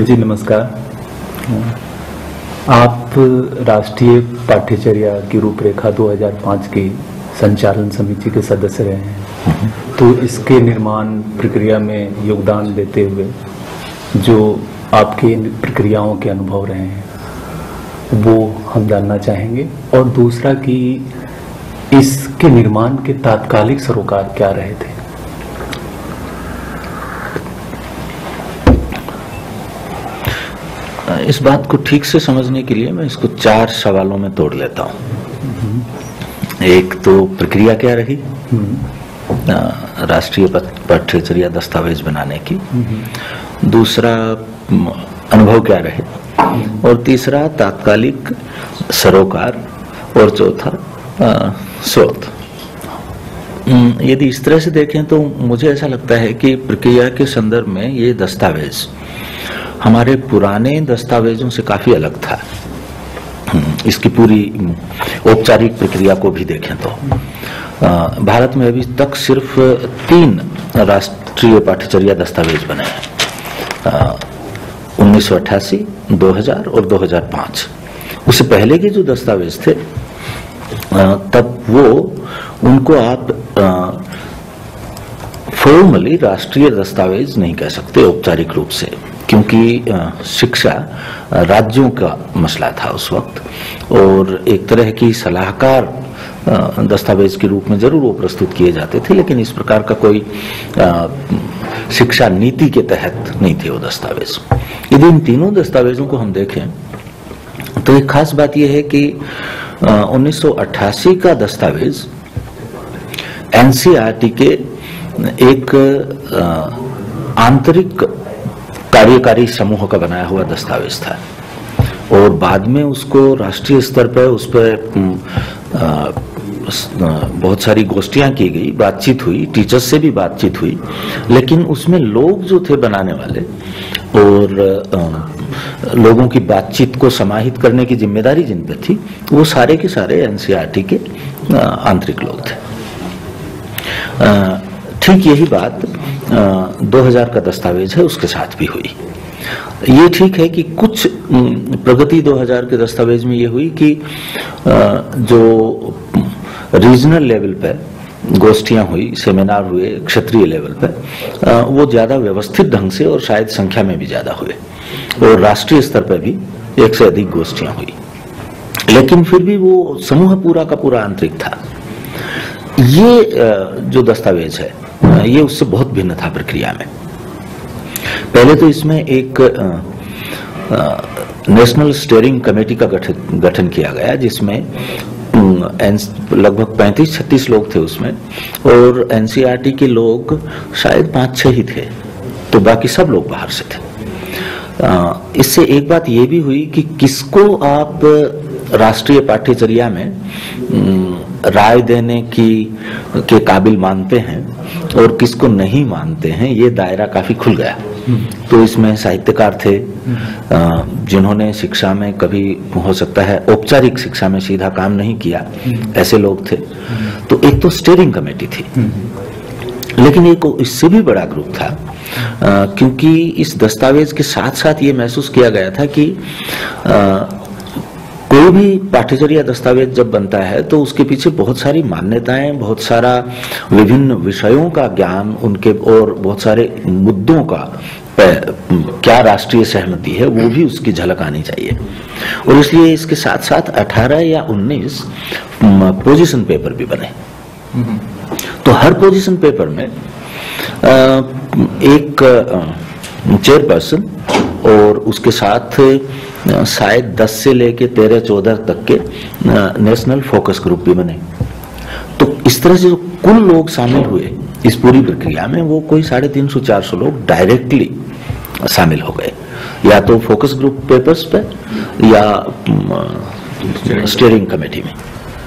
जी नमस्कार। आप राष्ट्रीय पाठ्यचर्या की रूपरेखा 2005 की संचालन समिति के सदस्य रहे हैं, तो इसके निर्माण प्रक्रिया में योगदान देते हुए जो आपके प्रक्रियाओं के अनुभव रहे हैं वो हम जानना चाहेंगे। और दूसरा कि इसके निर्माण के तात्कालिक सरोकार क्या रहे थे। इस बात को ठीक से समझने के लिए मैं इसको 4 सवालों में तोड़ लेता हूँ। एक तो प्रक्रिया क्या रही राष्ट्रीय पाठ्यचर्या दस्तावेज बनाने की, दूसरा अनुभव क्या रहे, और तीसरा तात्कालिक सरोकार, और चौथा स्रोत। यदि इस तरह से देखें तो मुझे ऐसा लगता है कि प्रक्रिया के संदर्भ में ये दस्तावेज हमारे पुराने दस्तावेजों से काफी अलग था। इसकी पूरी औपचारिक प्रक्रिया को भी देखें तो भारत में अभी तक सिर्फ 3 राष्ट्रीय पाठ्यचर्या दस्तावेज बने हैं, 1988, 2000 और 2005। उससे पहले के जो दस्तावेज थे तब वो उनको आप फॉर्मली राष्ट्रीय दस्तावेज नहीं कह सकते औपचारिक रूप से, क्योंकि शिक्षा राज्यों का मसला था उस वक्त, और एक तरह की सलाहकार दस्तावेज के रूप में जरूर वो प्रस्तुत किए जाते थे, लेकिन इस प्रकार का कोई शिक्षा नीति के तहत नहीं थे वो दस्तावेज। यदि इन तीनों दस्तावेजों को हम देखें तो एक खास बात यह है कि 1988 का दस्तावेज एनसीईआरटी के एक आंतरिक कार्यकारी समूह का बनाया हुआ दस्तावेज था, और बाद में उसको राष्ट्रीय स्तर पर उस पर बहुत सारी गोष्ठियां की गई, बातचीत हुई, टीचर्स से भी बातचीत हुई, लेकिन उसमें लोग जो थे बनाने वाले और लोगों की बातचीत को समाहित करने की जिम्मेदारी जिन पे थी वो सारे के सारे एनसीईआरटी के आंतरिक लोग थे। ठीक यही बात 2000 का दस्तावेज है उसके साथ भी हुई। ये ठीक है कि कुछ प्रगति 2000 के दस्तावेज में ये हुई कि जो रीजनल लेवल पे गोष्ठियां हुई, सेमिनार हुए क्षेत्रीय लेवल पे, वो ज्यादा व्यवस्थित ढंग से और शायद संख्या में भी ज्यादा हुए, और राष्ट्रीय स्तर पर भी 1 से अधिक गोष्ठियां हुई, लेकिन फिर भी वो समूह पूरा का पूरा आंतरिक था। ये जो दस्तावेज है ये उससे बहुत भिन्न था प्रक्रिया में। पहले तो इसमें एक नेशनल स्टीयरिंग कमेटी का गठन किया गया, जिसमें लगभग 35-36 लोग थे उसमें, और एनसीईआरटी के लोग शायद 5-6 ही थे, तो बाकी सब लोग बाहर से थे। इससे एक बात ये भी हुई कि किसको आप राष्ट्रीय पाठ्यचर्या में राय देने के काबिल मानते हैं और किसको नहीं मानते हैं, ये दायरा काफी खुल गया। तो इसमें साहित्यकार थे जिन्होंने शिक्षा में कभी हो सकता है औपचारिक शिक्षा में सीधा काम नहीं किया, ऐसे लोग थे। तो एक तो स्टीयरिंग कमेटी थी, लेकिन एक इससे भी बड़ा ग्रुप था, क्योंकि इस दस्तावेज के साथ साथ ये महसूस किया गया था कि कोई भी पाठ्यचर्या दस्तावेज जब बनता है तो उसके पीछे बहुत सारी मान्यताएं, बहुत सारा विभिन्न विषयों का ज्ञान उनके, और बहुत सारे मुद्दों का क्या राष्ट्रीय सहमति है वो भी उसकी झलक आनी चाहिए। और इसलिए इसके साथ साथ 18 या 19 पोजीशन पेपर भी बने। तो हर पोजीशन पेपर में एक चेयरपर्सन और उसके साथ शायद 10 से लेके 13-14 तक के नेशनल फोकस ग्रुप भी बने। तो इस तरह से जो कुल लोग शामिल हुए इस पूरी प्रक्रिया में, वो कोई 350-400 लोग डायरेक्टली शामिल हो गए, या तो फोकस ग्रुप पेपर्स पे या स्टीयरिंग कमेटी में।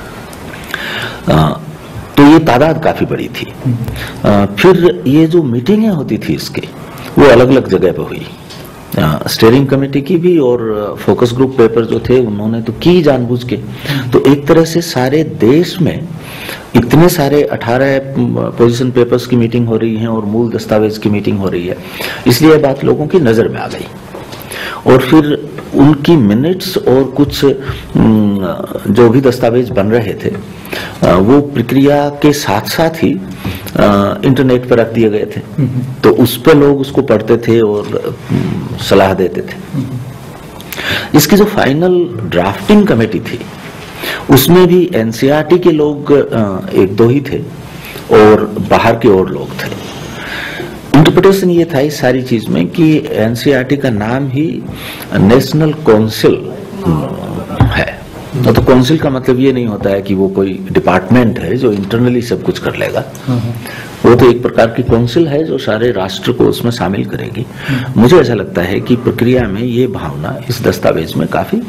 तो ये तादाद काफी बड़ी थी। फिर ये जो मीटिंगें होती थी इसके, वो अलग अलग जगह पे हुई, स्टीयरिंग कमेटी की भी, और फोकस ग्रुप पेपर जो थे उन्होंने तो की जानबूझ के। तो एक तरह से सारे देश में इतने सारे 18 पोजीशन पेपर्स की मीटिंग हो रही है और मूल दस्तावेज की मीटिंग हो रही है, इसलिए बात लोगों की नजर में आ गई। और फिर उनकी मिनट्स और कुछ जो भी दस्तावेज बन रहे थे वो प्रक्रिया के साथ साथ ही इंटरनेट पर रख दिए गए थे। तो उस पर लोग उसको पढ़ते थे और सलाह देते थे। इसकी जो फाइनल ड्राफ्टिंग कमेटी थी उसमें भी एनसीईआरटी के लोग एक दो ही थे और बाहर के और लोग थे। इंटरप्रिटेशन ये था इस सारी चीज में कि एनसीईआरटी का नाम ही नेशनल काउंसिल है। तो काउंसिल का मतलब ये नहीं होता है कि वो कोई डिपार्टमेंट है जो इंटरनली सब कुछ कर लेगा। वो तो एक प्रकार की काउंसिल है जो सारे राष्ट्र को उसमें शामिल करेगी। मुझे ऐसा लगता है कि प्रक्रिया में ये भावना इस दस्तावेज में काफी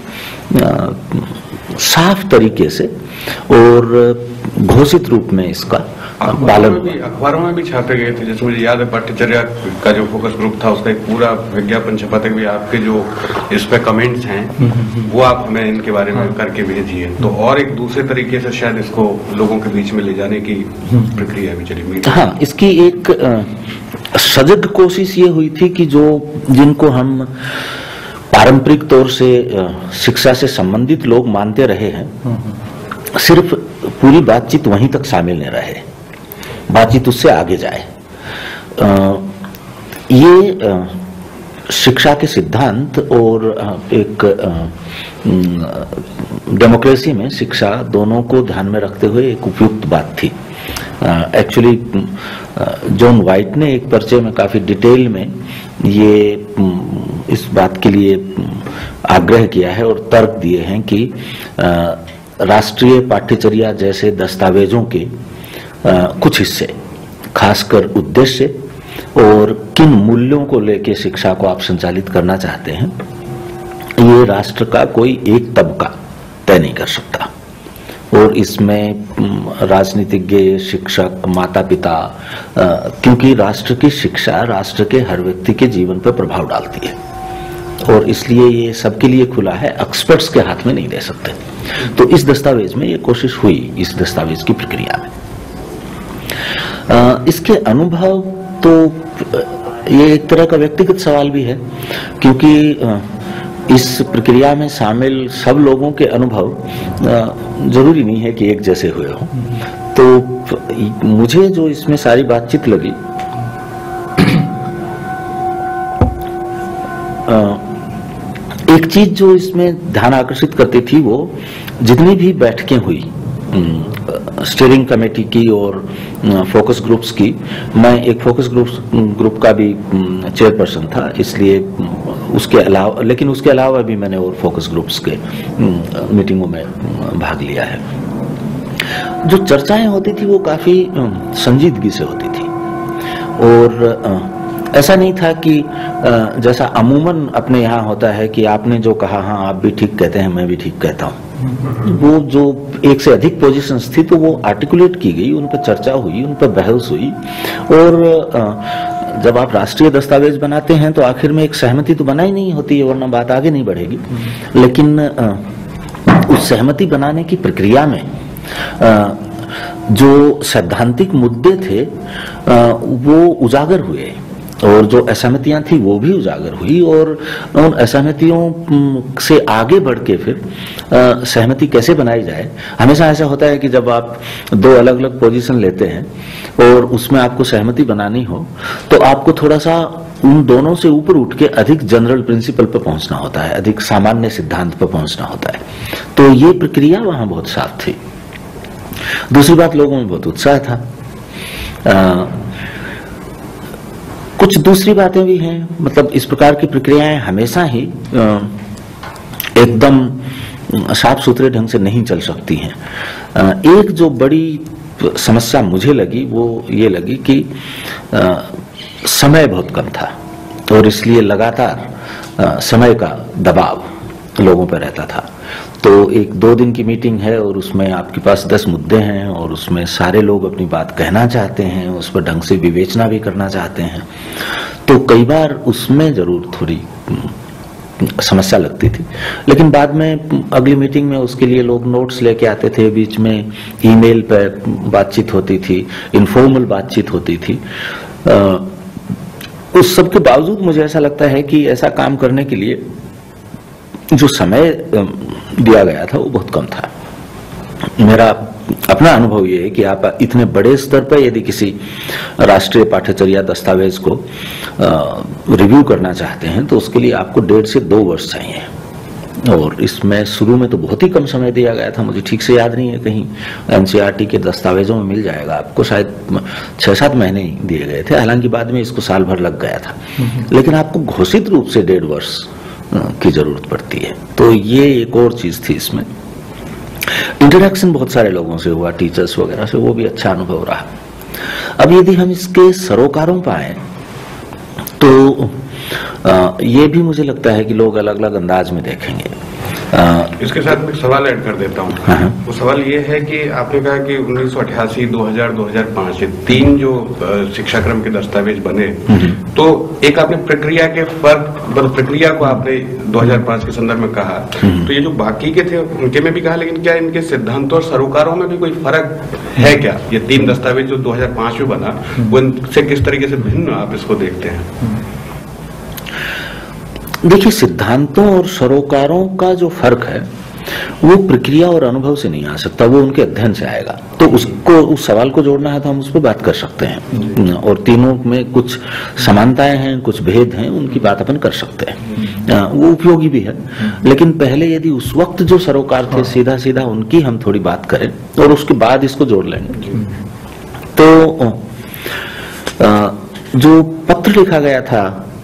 साफ तरीके से और घोषित रूप में इसका अखबारों में भी छापे गए थे। जैसे मुझे याद है पाठ्यचर्या का जो फोकस ग्रुप था उसका एक पूरा विज्ञापन छपा था कि आपके जो इस पे कमेंट्स हैं वो आप हमें इनके बारे में करके भेजिए। तो और एक दूसरे तरीके से शायद इसको लोगों के बीच में ले जाने की प्रक्रिया भी चली। हाँ, इसकी एक सजग कोशिश ये हुई थी कि जो जिनको हम पारंपरिक तौर से शिक्षा से संबंधित लोग मानते रहे हैं, सिर्फ पूरी बातचीत वहीं तक शामिल नहीं रहे, बातचीत उससे आगे जाए। ये शिक्षा के सिद्धांत और एक डेमोक्रेसी में शिक्षा दोनों को ध्यान में रखते हुए एक उपयुक्त बात थी। एक्चुअली जॉन वाइट ने एक पर्चे में काफी डिटेल में ये इस बात के लिए आग्रह किया है और तर्क दिए हैं कि राष्ट्रीय पाठ्यचर्या जैसे दस्तावेजों के कुछ हिस्से, खासकर उद्देश्य और किन मूल्यों को लेकर शिक्षा को आप संचालित करना चाहते हैं, ये राष्ट्र का कोई एक तबका तय नहीं कर सकता। और इसमें राजनीतिज्ञ, शिक्षक, माता पिता, क्योंकि राष्ट्र की शिक्षा राष्ट्र के हर व्यक्ति के जीवन पर प्रभाव डालती है और इसलिए ये सबके लिए खुला है, एक्सपर्ट्स के हाथ में नहीं दे सकते। तो इस दस्तावेज में ये कोशिश हुई, इस दस्तावेज की प्रक्रिया में। इसके अनुभव तो ये एक तरह का व्यक्तिगत सवाल भी है, क्योंकि इस प्रक्रिया में शामिल सब लोगों के अनुभव जरूरी नहीं है कि एक जैसे हुए हों। तो मुझे जो इसमें सारी बातचीत लगी, एक चीज जो इसमें ध्यान आकर्षित करती थी, वो जितनी भी बैठकें हुई स्टीयरिंग कमेटी की और फोकस ग्रुप्स की, मैं एक फोकस ग्रुप का भी चेयरपर्सन था, इसलिए उसके अलावा, लेकिन उसके अलावा भी मैंने और फोकस ग्रुप्स के मीटिंगों में भाग लिया है। जो चर्चाएं होती थी वो काफी संजीदगी से होती थी और ऐसा नहीं था कि जैसा अमूमन अपने यहाँ होता है कि आपने जो कहा, हाँ आप भी ठीक कहते हैं, मैं भी ठीक कहता हूँ। वो जो एक से अधिक पोजीशंस थी तो वो आर्टिकुलेट की गई, उन पर चर्चा हुई, उन पर बहस हुई। और जब आप राष्ट्रीय दस्तावेज बनाते हैं तो आखिर में एक सहमति तो बनाई नहीं होती है, वरना बात आगे नहीं बढ़ेगी। लेकिन उस सहमति बनाने की प्रक्रिया में जो सैद्धांतिक मुद्दे थे वो उजागर हुए और जो असहमतियां थी वो भी उजागर हुई और उन असहमतियों से आगे बढ़ के फिर सहमति कैसे बनाई जाए। हमेशा ऐसा होता है कि जब आप दो अलग अलग पोजीशन लेते हैं और उसमें आपको सहमति बनानी हो तो आपको थोड़ा सा उन दोनों से ऊपर उठ के अधिक जनरल प्रिंसिपल पर पहुंचना होता है, अधिक सामान्य सिद्धांत पर पहुंचना होता है। तो ये प्रक्रिया वहां बहुत साफ थी। दूसरी बात, लोगों में बहुत उत्साह था। कुछ दूसरी बातें भी हैं, मतलब इस प्रकार की प्रक्रियाएं हमेशा ही एकदम साफ सुथरे ढंग से नहीं चल सकती हैं। एक जो बड़ी समस्या मुझे लगी वो ये लगी कि समय बहुत कम था और इसलिए लगातार समय का दबाव लोगों पर रहता था। तो एक 2 दिन की मीटिंग है और उसमें आपके पास 10 मुद्दे हैं और उसमें सारे लोग अपनी बात कहना चाहते हैं, उस पर ढंग से विवेचना भी करना चाहते हैं। तो कई बार उसमें जरूर थोड़ी समस्या लगती थी, लेकिन बाद में अगली मीटिंग में उसके लिए लोग नोट्स लेके आते थे, बीच में ईमेल पर बातचीत होती थी, इनफॉर्मल बातचीत होती थी। उस सब के बावजूद मुझे ऐसा लगता है कि ऐसा काम करने के लिए जो समय दिया गया था वो बहुत कम था। मेरा अपना अनुभव ये है कि आप इतने बड़े स्तर पर यदि किसी राष्ट्रीय पाठ्यचर्या दस्तावेज को रिव्यू करना चाहते हैं तो उसके लिए आपको 1.5 से 2 वर्ष चाहिए, और इसमें शुरू में तो बहुत ही कम समय दिया गया था। मुझे ठीक से याद नहीं है, कहीं एनसीईआरटी के दस्तावेजों में मिल जाएगा आपको, शायद 6-7 महीने ही दिए गए थे। हालांकि बाद में इसको साल भर लग गया था, लेकिन आपको घोषित रूप से 1.5 वर्ष की जरूरत पड़ती है। तो ये एक और चीज थी इसमें। इंटरेक्शन बहुत सारे लोगों से हुआ, टीचर्स वगैरह से, वो भी अच्छा अनुभव रहा। अब यदि हम इसके सरोकारों पर आए तो ये भी मुझे लगता है कि लोग अलग अलग अंदाज में देखेंगे। इसके साथ मैं एक सवाल ऐड कर देता हूँ। वो सवाल ये है कि आपने कहा कि 1988, 2000, 2005 ये 3 जो शिक्षाक्रम के दस्तावेज बने, तो एक आपने प्रक्रिया के फर्क, प्रक्रिया को आपने 2005 के संदर्भ में कहा, तो ये जो बाकी के थे उनके में भी कहा, लेकिन क्या इनके सिद्धांतों और सरोकारों में भी कोई फर्क है क्या? ये 3 दस्तावेज जो 2005 में बना, वो इनसे किस तरीके से भिन्न आप इसको देखते हैं? देखिए, सिद्धांतों और सरोकारों का जो फर्क है वो प्रक्रिया और अनुभव से नहीं आ सकता, वो उनके अध्ययन से आएगा। तो उसको, उस सवाल को जोड़ना है तो हम उस पर बात कर सकते हैं, और तीनों में कुछ समानताएं हैं, कुछ भेद हैं, उनकी बात अपन कर सकते हैं, वो उपयोगी भी है। लेकिन पहले यदि उस वक्त जो सरोकार थे सीधा सीधा उनकी हम थोड़ी बात करें और उसके बाद इसको जोड़ लेंगे। तो जो पत्र लिखा गया था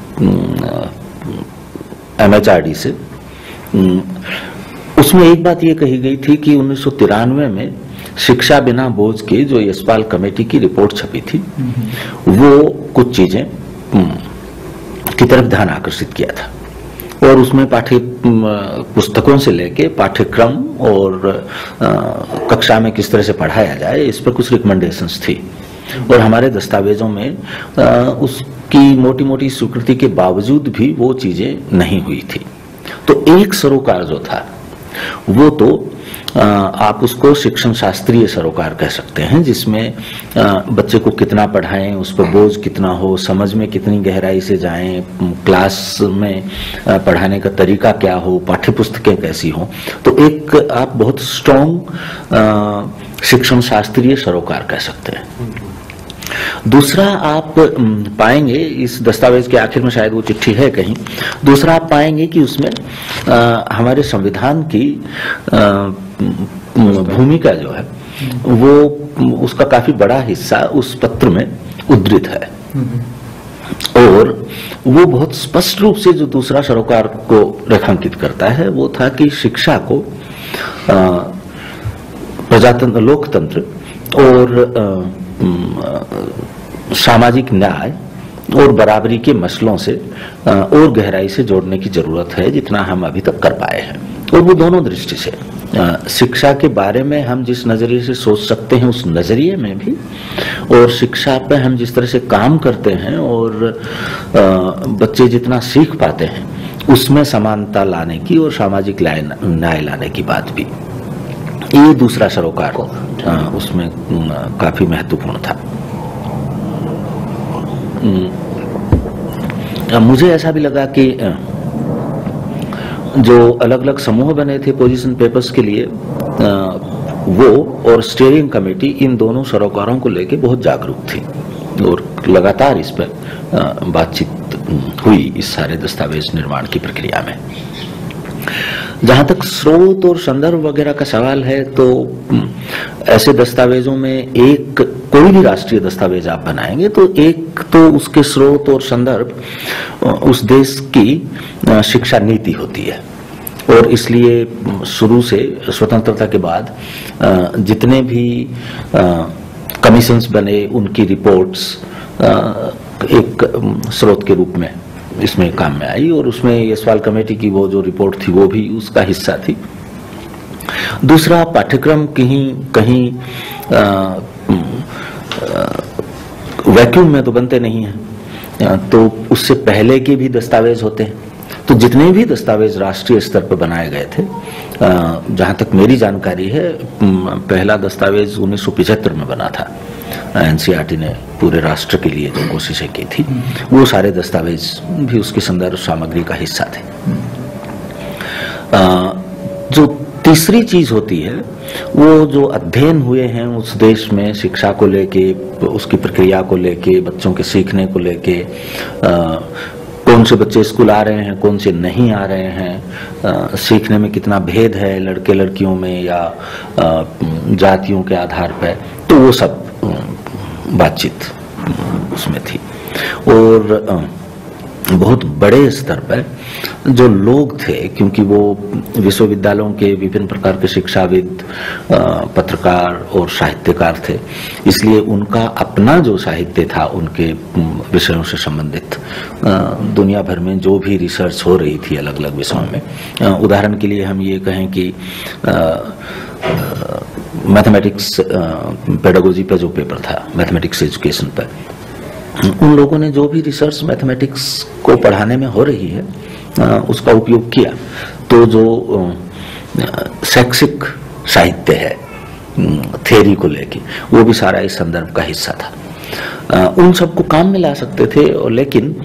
MHRD से, उसमें एक बात ये कही गई थी कि 1993 में शिक्षा बिना बोझ की जो यशपाल कमेटी की रिपोर्ट छपी थी, वो कुछ चीजें की तरफ ध्यान आकर्षित किया था, और उसमें पाठ्य पुस्तकों से लेके पाठ्यक्रम और कक्षा में किस तरह से पढ़ाया जाए, इस पर कुछ रिकमेंडेशंस थी। और हमारे दस्तावेजों में उसकी मोटी मोटी स्वीकृति के बावजूद भी वो चीजें नहीं हुई थी। तो एक सरोकार जो था वो तो आप उसको शिक्षण शास्त्रीय सरोकार कह सकते हैं, जिसमें बच्चे को कितना पढ़ाएं, उस पर बोझ कितना हो, समझ में कितनी गहराई से जाएं, क्लास में पढ़ाने का तरीका क्या हो, पाठ्य पुस्तकें कैसी हो। तो एक आप बहुत स्ट्रॉन्ग शिक्षण शास्त्रीय सरोकार कह सकते हैं। दूसरा आप पाएंगे इस दस्तावेज के आखिर में, शायद वो चिट्ठी है कहीं, दूसरा आप पाएंगे कि उसमें हमारे संविधान की भूमिका जो है वो, उसका काफी बड़ा हिस्सा उस पत्र में उद्धृत है, और वो बहुत स्पष्ट रूप से जो दूसरा सरोकार को रेखांकित करता है वो था कि शिक्षा को प्रजातंत्र, लोकतंत्र और सामाजिक न्याय और बराबरी के मसलों से और गहराई से जोड़ने की जरूरत है, जितना हम अभी तक कर पाए हैं। और वो दोनों दृष्टि से, शिक्षा के बारे में हम जिस नजरिए से सोच सकते हैं उस नजरिए में भी, और शिक्षा पे हम जिस तरह से काम करते हैं और बच्चे जितना सीख पाते हैं उसमें समानता लाने की और सामाजिक न्याय लाने की बात भी, ये दूसरा सरोकार उसमें काफी महत्वपूर्ण था। मुझे ऐसा भी लगा कि जो अलग अलग समूह बने थे पोजीशन पेपर्स के लिए, वो और स्टीयरिंग कमेटी इन दोनों सरोकारों को लेके बहुत जागरूक थी, और लगातार इस पर बातचीत हुई इस सारे दस्तावेज निर्माण की प्रक्रिया में। जहां तक स्रोत और संदर्भ वगैरह का सवाल है, तो ऐसे दस्तावेजों में एक, कोई भी राष्ट्रीय दस्तावेज आप बनाएंगे तो एक तो उसके स्रोत और संदर्भ उस देश की शिक्षा नीति होती है, और इसलिए शुरू से स्वतंत्रता के बाद जितने भी कमीशंस बने उनकी रिपोर्ट्स एक स्रोत के रूप में इसमें काम में आई, और उसमें यशपाल कमेटी की वो जो रिपोर्ट थी वो भी उसका हिस्सा थी। दूसरा, पाठ्यक्रम कहीं वैक्यूम में तो बनते नहीं हैं, तो उससे पहले के भी दस्तावेज होते हैं। तो जितने भी दस्तावेज राष्ट्रीय स्तर पर बनाए गए थे, जहां तक मेरी जानकारी है, पहला दस्तावेज 1975 में बना था। एनसीईआरटी ने पूरे राष्ट्र के लिए जो कोशिशें की थी, वो सारे दस्तावेज भी उसकी संदर्भ सामग्री का हिस्सा थे। जो तीसरी चीज होती है वो जो अध्ययन हुए हैं उस देश में शिक्षा को लेके, उसकी प्रक्रिया को लेके, बच्चों के सीखने को लेके, कौन से बच्चे स्कूल आ रहे हैं, कौन से नहीं आ रहे हैं, सीखने में कितना भेद है लड़के लड़कियों में या जातियों के आधार पर, तो वो सब बातचीत उसमें थी। और बहुत बड़े स्तर पर जो लोग थे, क्योंकि वो विश्वविद्यालयों के विभिन्न प्रकार के शिक्षाविद, पत्रकार और साहित्यकार थे, इसलिए उनका अपना जो साहित्य था उनके विषयों से संबंधित, दुनिया भर में जो भी रिसर्च हो रही थी अलग अलग विषयों में, उदाहरण के लिए हम ये कहें कि मैथमेटिक्स पेडागोजी पर जो पेपर था, मैथमेटिक्स एजुकेशन पर, उन लोगों ने जो भी रिसर्च मैथमेटिक्स को पढ़ाने में हो रही है उसका उपयोग किया। तो जो शैक्षिक साहित्य है थ्योरी को लेके, वो भी सारा इस संदर्भ का हिस्सा था। उन सबको काम में ला सकते थे, और लेकिन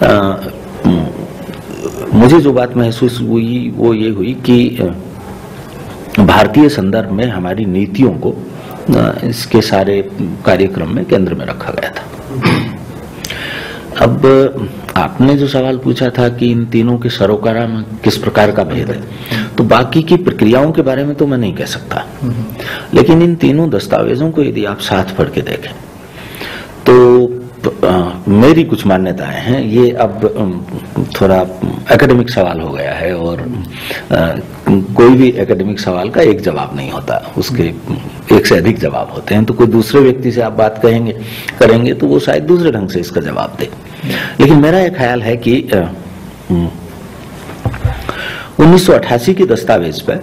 मुझे जो बात महसूस हुई वो ये हुई कि भारतीय संदर्भ में हमारी नीतियों को इसके सारे कार्यक्रम में केंद्र में रखा गया था। अब आपने जो सवाल पूछा था कि इन तीनों के सरोकारा में किस प्रकार का भेद है, तो बाकी की प्रक्रियाओं के बारे में तो मैं नहीं कह सकता, लेकिन इन तीनों दस्तावेजों को यदि आप साथ पढ़ के देखें तो मेरी कुछ मान्यताएं हैं। ये अब थोड़ा एकेडमिक सवाल हो गया है, और कोई भी एकेडमिक सवाल का एक जवाब नहीं होता, उसके एक से अधिक जवाब होते हैं। तो कोई दूसरे व्यक्ति से आप बात करेंगे तो वो शायद दूसरे ढंग से इसका जवाब दे, लेकिन मेरा एक ख्याल है कि 1988 के दस्तावेज पर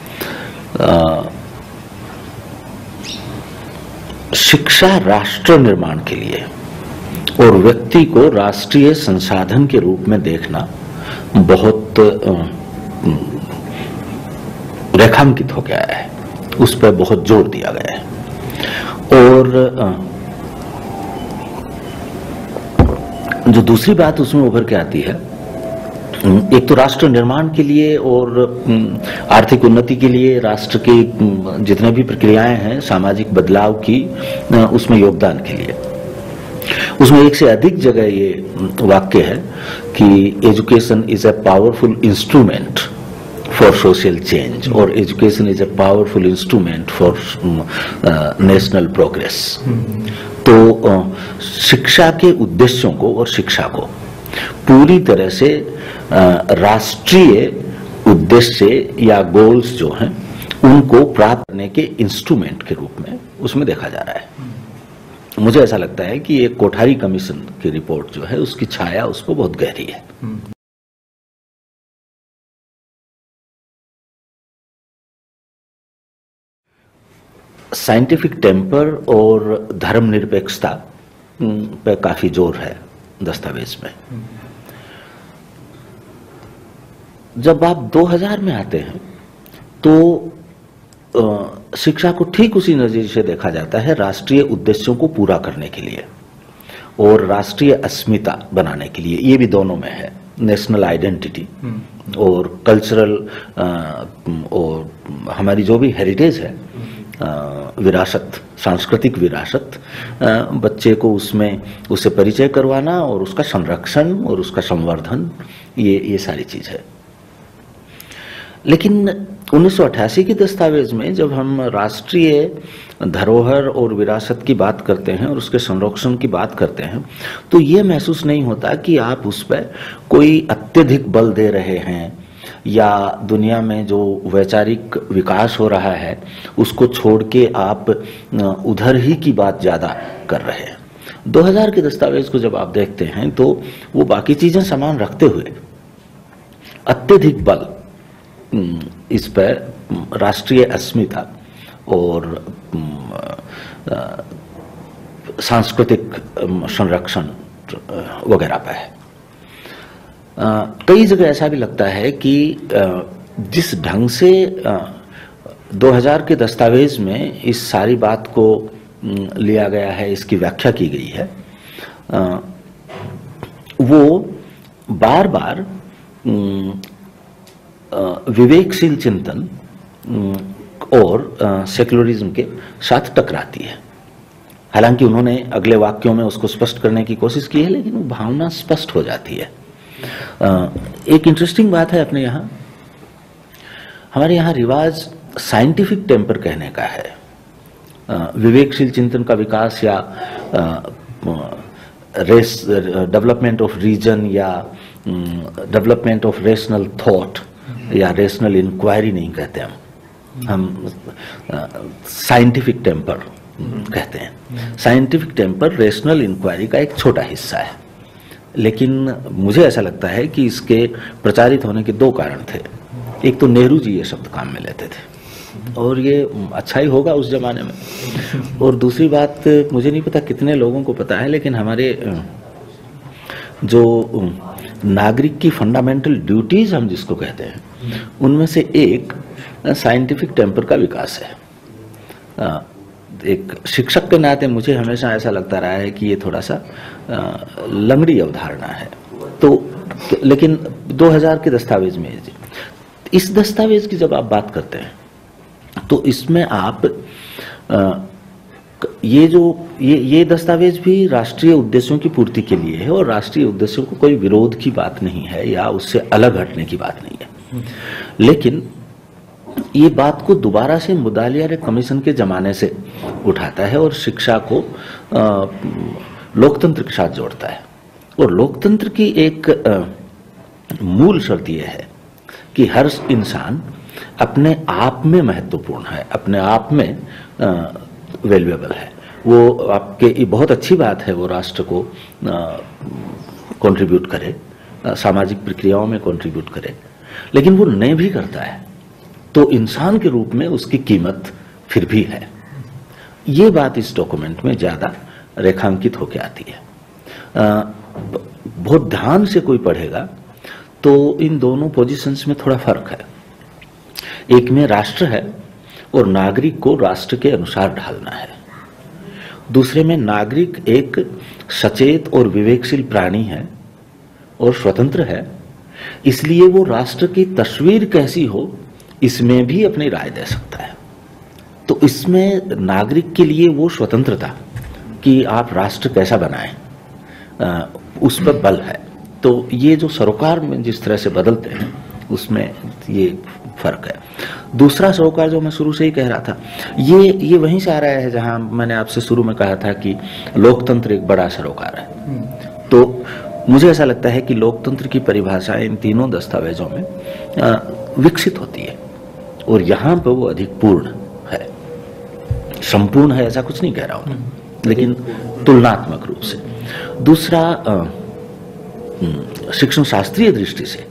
शिक्षा राष्ट्र निर्माण के लिए और व्यक्ति को राष्ट्रीय संसाधन के रूप में देखना बहुत रेखांकित हो गया है, उस पर बहुत जोर दिया गया है। और जो दूसरी बात उसमें उभर के आती है, एक तो राष्ट्र निर्माण के लिए और आर्थिक उन्नति के लिए राष्ट्र की जितने भी प्रक्रियाएं हैं सामाजिक बदलाव की, उसमें योगदान के लिए, उसमें एक से अधिक जगह ये वाक्य है कि education is a powerful instrument for social change, और education is a powerful instrument for national progress. तो शिक्षा के उद्देश्यों को और शिक्षा को पूरी तरह से राष्ट्रीय उद्देश्य या गोल्स जो हैं उनको प्राप्त करने के इंस्ट्रूमेंट के रूप में उसमें देखा जा रहा है। मुझे ऐसा लगता है कि एक कोठारी कमीशन की रिपोर्ट जो है उसकी छाया उस पर बहुत गहरी है। साइंटिफिक टेम्पर और धर्मनिरपेक्षता पे काफी जोर है दस्तावेज में। जब आप 2000 में आते हैं तो शिक्षा को ठीक उसी नजरिए से देखा जाता है राष्ट्रीय उद्देश्यों को पूरा करने के लिए और राष्ट्रीय अस्मिता बनाने के लिए। ये भी दोनों में है, नेशनल आइडेंटिटी और कल्चरल और हमारी जो भी हेरिटेज है, विरासत, सांस्कृतिक विरासत, बच्चे को उससे परिचय करवाना और उसका संरक्षण और उसका संवर्धन, ये सारी चीज है। लेकिन 1988 के दस्तावेज में जब हम राष्ट्रीय धरोहर और विरासत की बात करते हैं और उसके संरक्षण की बात करते हैं तो ये महसूस नहीं होता कि आप उस पर कोई अत्यधिक बल दे रहे हैं या दुनिया में जो वैचारिक विकास हो रहा है उसको छोड़ के आप उधर ही की बात ज़्यादा कर रहे हैं। 2000 के दस्तावेज को जब आप देखते हैं तो वो बाकी चीज़ें समान रखते हुए अत्यधिक बल इस पर राष्ट्रीय अस्मिता और सांस्कृतिक संरक्षण वगैरह पर है। कई जगह ऐसा भी लगता है कि जिस ढंग से 2000 के दस्तावेज में इस सारी बात को लिया गया है, इसकी व्याख्या की गई है, वो बार बार विवेकशील चिंतन और सेक्युलरिज्म के साथ टकराती है। हालांकि उन्होंने अगले वाक्यों में उसको स्पष्ट करने की कोशिश की है, लेकिन वो भावना स्पष्ट हो जाती है। एक इंटरेस्टिंग बात है अपने यहाँ, हमारे यहाँ रिवाज साइंटिफिक टेम्पर कहने का है। विवेकशील चिंतन का विकास या डेवलपमेंट ऑफ रीजन या डेवलपमेंट ऑफ रेशनल थॉट या रेशनल इंक्वायरी नहीं कहते हम साइंटिफिक टेम्पर कहते हैं। साइंटिफिक टेम्पर रेशनल इंक्वायरी का एक छोटा हिस्सा है, लेकिन मुझे ऐसा लगता है कि इसके प्रचारित होने के दो कारण थे। एक तो नेहरू जी ये शब्द काम में लेते थे और ये अच्छा ही होगा उस जमाने में, और दूसरी बात मुझे नहीं पता कितने लोगों को पता है, लेकिन हमारे जो नागरिक की फंडामेंटल ड्यूटीज हम जिसको कहते हैं उनमें से एक साइंटिफिक टेम्पर का विकास है। एक शिक्षक के नाते मुझे हमेशा ऐसा लगता रहा है कि ये थोड़ा सा लंगड़ी अवधारणा है। तो लेकिन 2000 के दस्तावेज में इस दस्तावेज की जब आप बात करते हैं तो इसमें आप ये दस्तावेज भी राष्ट्रीय उद्देश्यों की पूर्ति के लिए है और राष्ट्रीय उद्देश्यों को कोई विरोध की बात नहीं है या उससे अलग हटने की बात नहीं है। लेकिन ये बात को दोबारा से मुदालियार कमीशन के जमाने से उठाता है और शिक्षा को लोकतंत्र के साथ जोड़ता है। और लोकतंत्र की एक मूल शर्त यह है कि हर इंसान अपने आप में महत्वपूर्ण है, अपने आप में वैल्यूएबल है। वो आपके बहुत अच्छी बात है वो राष्ट्र को कंट्रीब्यूट करे, सामाजिक प्रक्रियाओं में कंट्रीब्यूट करे, लेकिन वो नहीं भी करता है तो इंसान के रूप में उसकी कीमत फिर भी है। ये बात इस डॉक्यूमेंट में ज़्यादा रेखांकित होकर आती है। बहुत ध्यान से कोई पढ़ेगा तो इन दोनों पोजीशंस में थोड़ा फर्क है। एक में राष्ट्र है और नागरिक को राष्ट्र के अनुसार ढालना है। दूसरे में नागरिक एक सचेत और विवेकशील प्राणी है और स्वतंत्र है, इसलिए वो राष्ट्र की तस्वीर कैसी हो इसमें भी अपनी राय दे सकता है। तो इसमें नागरिक के लिए वो स्वतंत्रता कि आप राष्ट्र कैसा बनाएं उस पर बल है। तो ये जो सरोकार में जिस तरह से बदलते हैं उसमें ये फर्क है। दूसरा सरोकार जो मैं शुरू से ही कह रहा था ये वहीं से आ रहा है जहां मैंने आपसे शुरू में कहा था कि लोकतंत्र एक बड़ा सरोकार है। तो मुझे ऐसा लगता है कि लोकतंत्र की परिभाषा इन तीनों दस्तावेजों में विकसित होती है और यहाँ पर वो अधिक पूर्ण है। संपूर्ण है ऐसा कुछ नहीं कह रहा हूं, लेकिन तुलनात्मक रूप से। दूसरा शिक्षण शास्त्रीय दृष्टि से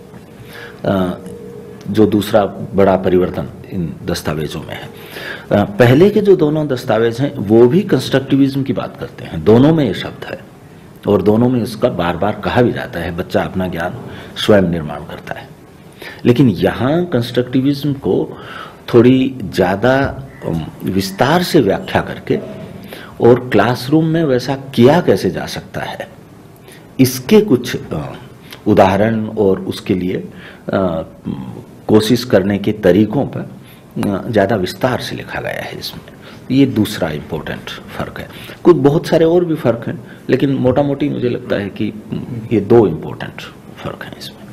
जो दूसरा बड़ा परिवर्तन इन दस्तावेजों में है, पहले के जो दोनों दस्तावेज हैं वो भी कंस्ट्रक्टिविज्म की बात करते हैं, दोनों में ये शब्द है और दोनों में इसका बार बार कहा भी जाता है बच्चा अपना ज्ञान स्वयं निर्माण करता है। लेकिन यहाँ कंस्ट्रक्टिविज्म को थोड़ी ज़्यादा विस्तार से व्याख्या करके और क्लासरूम में वैसा किया कैसे जा सकता है इसके कुछ उदाहरण और उसके लिए कोशिश करने के तरीकों पर ज़्यादा विस्तार से लिखा गया है इसमें। ये दूसरा इम्पोर्टेंट फर्क है। कुछ बहुत सारे और भी फर्क हैं, लेकिन मोटा मोटी मुझे लगता है कि ये दो इम्पोर्टेंट फर्क हैं इसमें।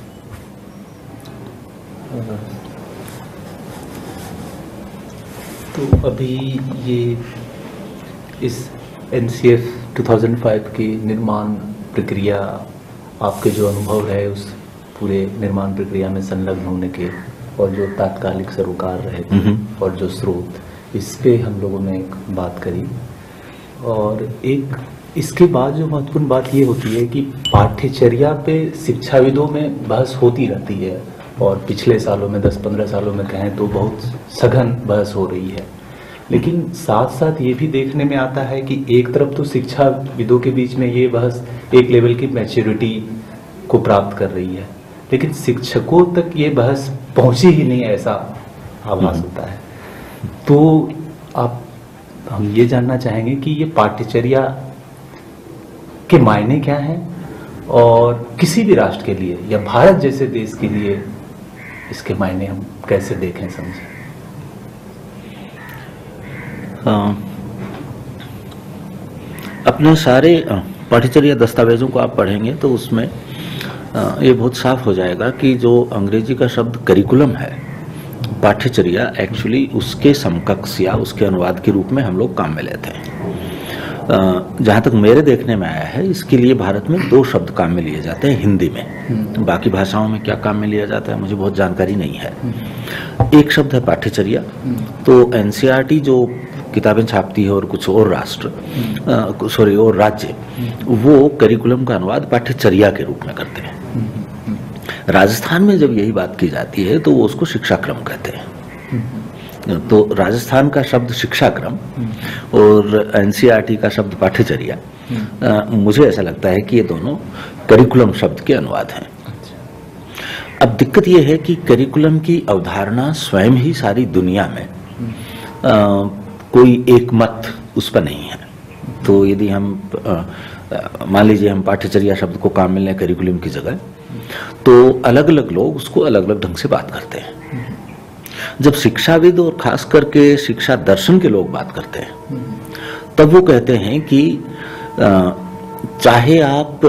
तो अभी ये इस NCF 2005 की निर्माण प्रक्रिया, आपके जो अनुभव है उस पूरे निर्माण प्रक्रिया में संलग्न होने के और जो तात्कालिक सरोकार रहे और जो स्रोत, इस पे हम लोगों ने एक बात करी। और एक इसके बाद जो महत्वपूर्ण बात ये होती है कि पाठ्यचर्या पे शिक्षाविदों में बहस होती रहती है और पिछले सालों में 10-15 सालों में कहें तो बहुत सघन बहस हो रही है। लेकिन साथ साथ ये भी देखने में आता है कि एक तरफ तो शिक्षाविदों के बीच में ये बहस एक लेवल की मैच्योरिटी को प्राप्त कर रही है, लेकिन शिक्षकों तक ये बहस पहुंची ही नहीं ऐसा आभास होता है। तो हम ये जानना चाहेंगे कि ये पाठ्यचर्या के मायने क्या हैं और किसी भी राष्ट्र के लिए या भारत जैसे देश के लिए इसके मायने हम कैसे देखें, समझें? अपने सारे पाठ्यचर्या दस्तावेजों को आप पढ़ेंगे तो उसमें ये बहुत साफ हो जाएगा कि जो अंग्रेजी का शब्द करिकुलम है, पाठ्यचर्या एक्चुअली उसके समकक्ष या उसके अनुवाद के रूप में हम लोग काम में लेते हैं। जहाँ तक मेरे देखने में आया है, इसके लिए भारत में 2 शब्द काम में लिए जाते हैं हिंदी में। बाकी भाषाओं में क्या काम में लिया जाता है मुझे बहुत जानकारी नहीं है। एक शब्द है पाठ्यचर्या। तो एनसीईआरटी जो किताबें छापती है और कुछ और और राज्य वो करिकुलम का अनुवाद पाठ्यचर्या के रूप में करते हैं। राजस्थान में जब यही बात की जाती है तो वो उसको शिक्षाक्रम कहते हैं। तो राजस्थान का शब्द शिक्षाक्रम और एनसीईआरटी का शब्द पाठ्यचर्या, मुझे ऐसा लगता है कि ये दोनों करिकुलम शब्द के अनुवाद हैं। अब दिक्कत ये है कि करिकुलम की अवधारणा स्वयं ही सारी दुनिया में कोई एक मत उस पर नहीं है। तो यदि हम मान लीजिए हम पाठ्यचर्या शब्द को काम में लें करिकुलम की जगह, तो अलग अलग लोग उसको अलग अलग ढंग से बात करते हैं। जब शिक्षाविद और खास करके शिक्षा दर्शन के लोग बात करते हैं तब वो कहते हैं कि चाहे आप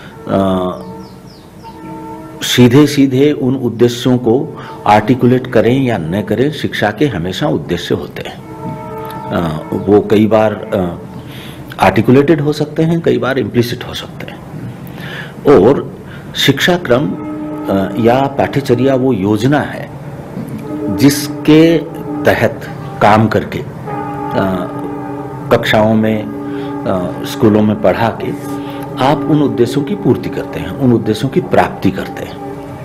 सीधे सीधे उन उद्देश्यों को आर्टिकुलेट करें या न करें, शिक्षा के हमेशा उद्देश्य होते हैं। वो कई बार आर्टिकुलेटेड हो सकते हैं, कई बार इम्प्लिसिट हो सकते हैं। और शिक्षाक्रम या पाठ्यचर्या वो योजना है जिसके तहत काम करके कक्षाओं में स्कूलों में पढ़ा के आप उन उद्देश्यों की पूर्ति करते हैं, उन उद्देश्यों की प्राप्ति करते हैं।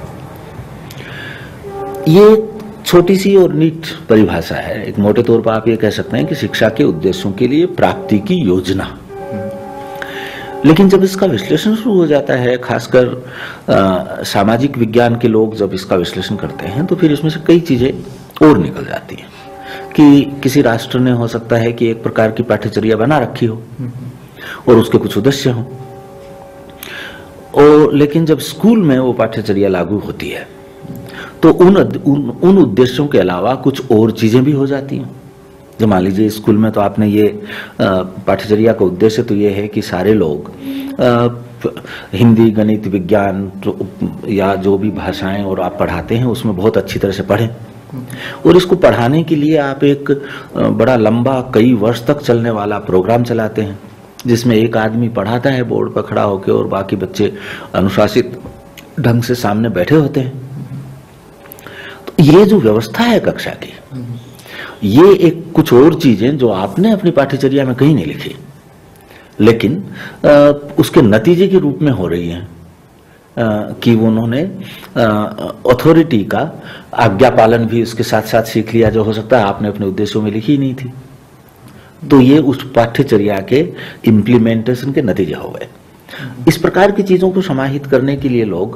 ये छोटी सी और नीट परिभाषा है। एक मोटे तौर पर आप ये कह सकते हैं कि शिक्षा के उद्देश्यों के लिए प्राप्ति की योजना। लेकिन जब इसका विश्लेषण शुरू हो जाता है, खासकर सामाजिक विज्ञान के लोग जब इसका विश्लेषण करते हैं, तो फिर इसमें से कई चीजें और निकल जाती हैं कि किसी राष्ट्र ने हो सकता है कि एक प्रकार की पाठ्यचर्या बना रखी हो और उसके कुछ उद्देश्य हों, और लेकिन जब स्कूल में वो पाठ्यचर्या लागू होती है तो उन उद्देश्यों के अलावा कुछ और चीजें भी हो जाती हैं। जब मान लीजिए स्कूल में तो आपने ये पाठ्यचर्या का उद्देश्य तो ये है कि सारे लोग हिंदी, गणित, विज्ञान या जो भी भाषाएं और आप पढ़ाते हैं उसमें बहुत अच्छी तरह से पढ़ें। और इसको पढ़ाने के लिए आप एक बड़ा लंबा कई वर्ष तक चलने वाला प्रोग्राम चलाते हैं जिसमें एक आदमी पढ़ाता है बोर्ड पर खड़ा होकर और बाकी बच्चे अनुशासित ढंग से सामने बैठे होते हैं। तो ये जो व्यवस्था है कक्षा की, ये एक कुछ और चीजें जो आपने अपनी पाठ्यचर्या में कहीं नहीं लिखी, लेकिन उसके नतीजे के रूप में हो रही हैं कि उन्होंने अथॉरिटी का आज्ञा पालन भी उसके साथ साथ सीख लिया, जो हो सकता है आपने अपने उद्देश्यों में लिखी ही नहीं थी। तो ये उस पाठ्यचर्या के इम्प्लीमेंटेशन के नतीजे हो गए। इस प्रकार की चीजों को समाहित करने के लिए लोग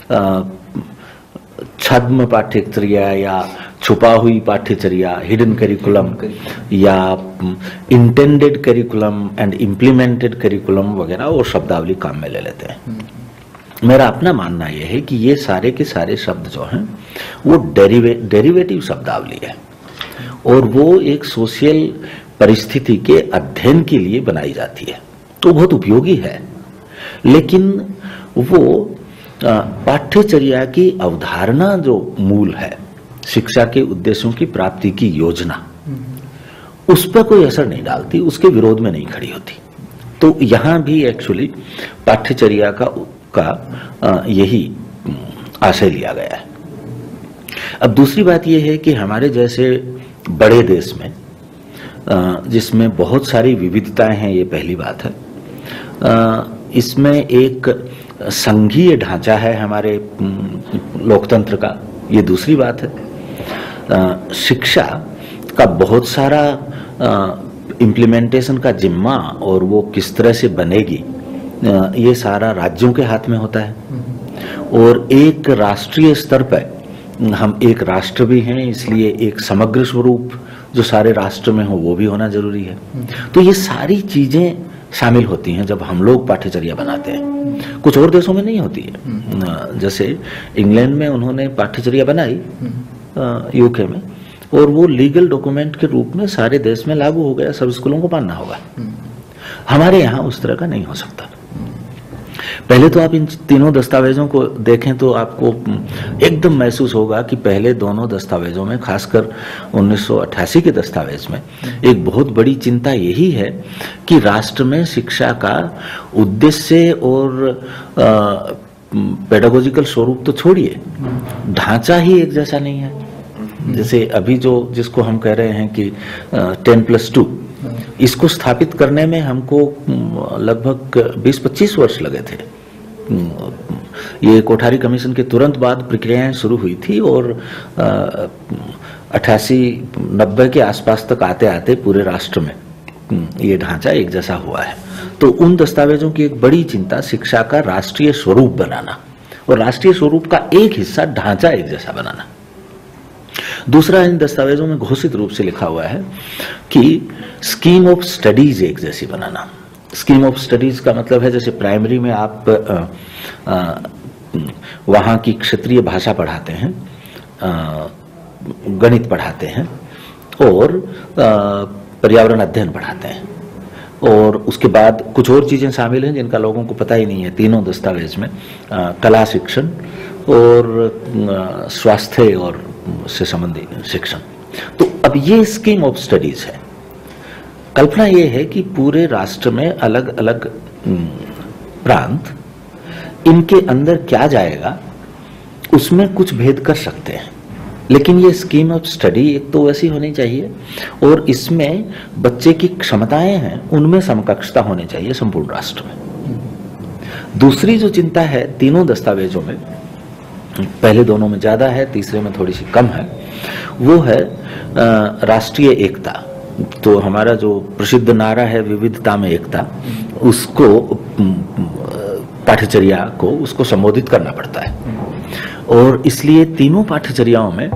छद्म पाठ्यचर्या या छुपा हुई पाठ्यचर्या, हिडन करिकुलम या intended curriculum and implemented curriculum वगैरह वो शब्दावली काम में ले लेते हैं। मेरा अपना मानना यह है कि ये सारे के सारे शब्द जो हैं वो डेरिवेटिव शब्दावली है और वो एक सोशल परिस्थिति के अध्ययन के लिए बनाई जाती है, तो बहुत उपयोगी है। लेकिन वो पाठ्यचर्या की अवधारणा जो मूल है, शिक्षा के उद्देश्यों की प्राप्ति की योजना, उस पर कोई असर नहीं डालती, उसके विरोध में नहीं खड़ी होती। तो यहाँ भी एक्चुअली पाठ्यचर्या का यही आशय लिया गया है। अब दूसरी बात यह है कि हमारे जैसे बड़े देश में जिसमें बहुत सारी विविधताएं हैं, ये पहली बात है। इसमें एक संघीय ढांचा है हमारे लोकतंत्र का, ये दूसरी बात है। शिक्षा का बहुत सारा इम्प्लीमेंटेशन का जिम्मा और वो किस तरह से बनेगी ये सारा राज्यों के हाथ में होता है। और एक राष्ट्रीय स्तर पर हम एक राष्ट्र भी हैं, इसलिए एक समग्र स्वरूप जो सारे राष्ट्र में हो वो भी होना जरूरी है। तो ये सारी चीजें शामिल होती हैं जब हम लोग पाठ्यचर्या बनाते हैं। कुछ और देशों में नहीं होती है। जैसे इंग्लैंड में उन्होंने पाठ्यचर्या बनाई, यूके में, और वो लीगल डॉक्यूमेंट के रूप में सारे देश में लागू हो गया, सब स्कूलों को मानना होगा। हमारे यहाँ उस तरह का नहीं हो सकता। पहले तो आप इन तीनों दस्तावेजों को देखें तो आपको एकदम महसूस होगा कि पहले दोनों दस्तावेजों में, खासकर 1988 के दस्तावेज में, एक बहुत बड़ी चिंता यही है कि राष्ट्र में शिक्षा का उद्देश्य और पेडागोजिकल स्वरूप तो छोड़िए, ढांचा ही एक जैसा नहीं है। जैसे अभी जो जिसको हम कह रहे हैं कि 10+2, इसको स्थापित करने में हमको लगभग 20-25 वर्ष लगे थे। ये कोठारी कमीशन के तुरंत बाद प्रक्रियाएं शुरू हुई थी और 88-90 के आसपास तक आते आते पूरे राष्ट्र में ये ढांचा एक जैसा हुआ है। तो उन दस्तावेजों की एक बड़ी चिंता शिक्षा का राष्ट्रीय स्वरूप बनाना और राष्ट्रीय स्वरूप का एक हिस्सा ढांचा एक जैसा बनाना। दूसरा, इन दस्तावेजों में घोषित रूप से लिखा हुआ है कि स्कीम ऑफ स्टडीज एक जैसी बनाना। स्कीम ऑफ स्टडीज का मतलब है जैसे प्राइमरी में आप वहाँ की क्षेत्रीय भाषा पढ़ाते हैं, गणित पढ़ाते हैं और पर्यावरण अध्ययन पढ़ाते हैं, और उसके बाद कुछ और चीज़ें शामिल हैं जिनका लोगों को पता ही नहीं है तीनों दस्तावेज में, कला शिक्षण और स्वास्थ्य और से संबंधित शिक्षण। तो अब ये स्कीम ऑफ स्टडीज है। कल्पना ये है कि पूरे राष्ट्र में अलग अलग प्रांत, इनके अंदर क्या जाएगा उसमें कुछ भेद कर सकते हैं, लेकिन ये स्कीम ऑफ स्टडी एक तो वैसी होनी चाहिए और इसमें बच्चे की क्षमताएं हैं उनमें समकक्षता होनी चाहिए संपूर्ण राष्ट्र में। दूसरी जो चिंता है तीनों दस्तावेजों में, पहले दोनों में ज्यादा है, तीसरे में थोड़ी सी कम है, वो है राष्ट्रीय एकता। तो हमारा जो प्रसिद्ध नारा है विविधता में एकता, उसको पाठ्यचर्या को उसको संबोधित करना पड़ता है। और इसलिए तीनों पाठ्यचर्याओं में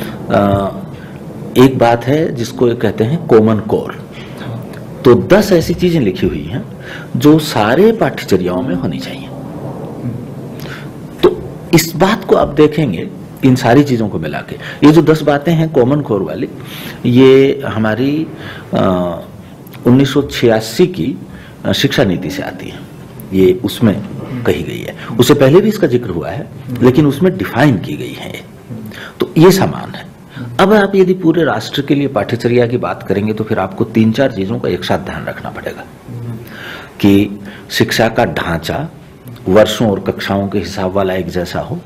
एक बात है जिसको कहते हैं कॉमन कोर। तो 10 ऐसी चीजें लिखी हुई हैं जो सारे पाठ्यचर्याओं में होनी चाहिए। तो इस बात को आप देखेंगे, इन सारी चीजों को मिला के, ये जो 10 बातें हैं कॉमन कोर वाली, ये हमारी 1986 की शिक्षा नीति से आती है। ये उसमें कही गई है, उससे पहले भी इसका जिक्र हुआ है लेकिन उसमें डिफाइन की गई है। तो ये समान है। अब आप यदि पूरे राष्ट्र के लिए पाठ्यचर्या की बात करेंगे तो फिर आपको 3-4 चीजों का एक साथ ध्यान रखना पड़ेगा कि शिक्षा का ढांचा वर्षों और कक्षाओं के हिसाब वाला एक जैसा हो,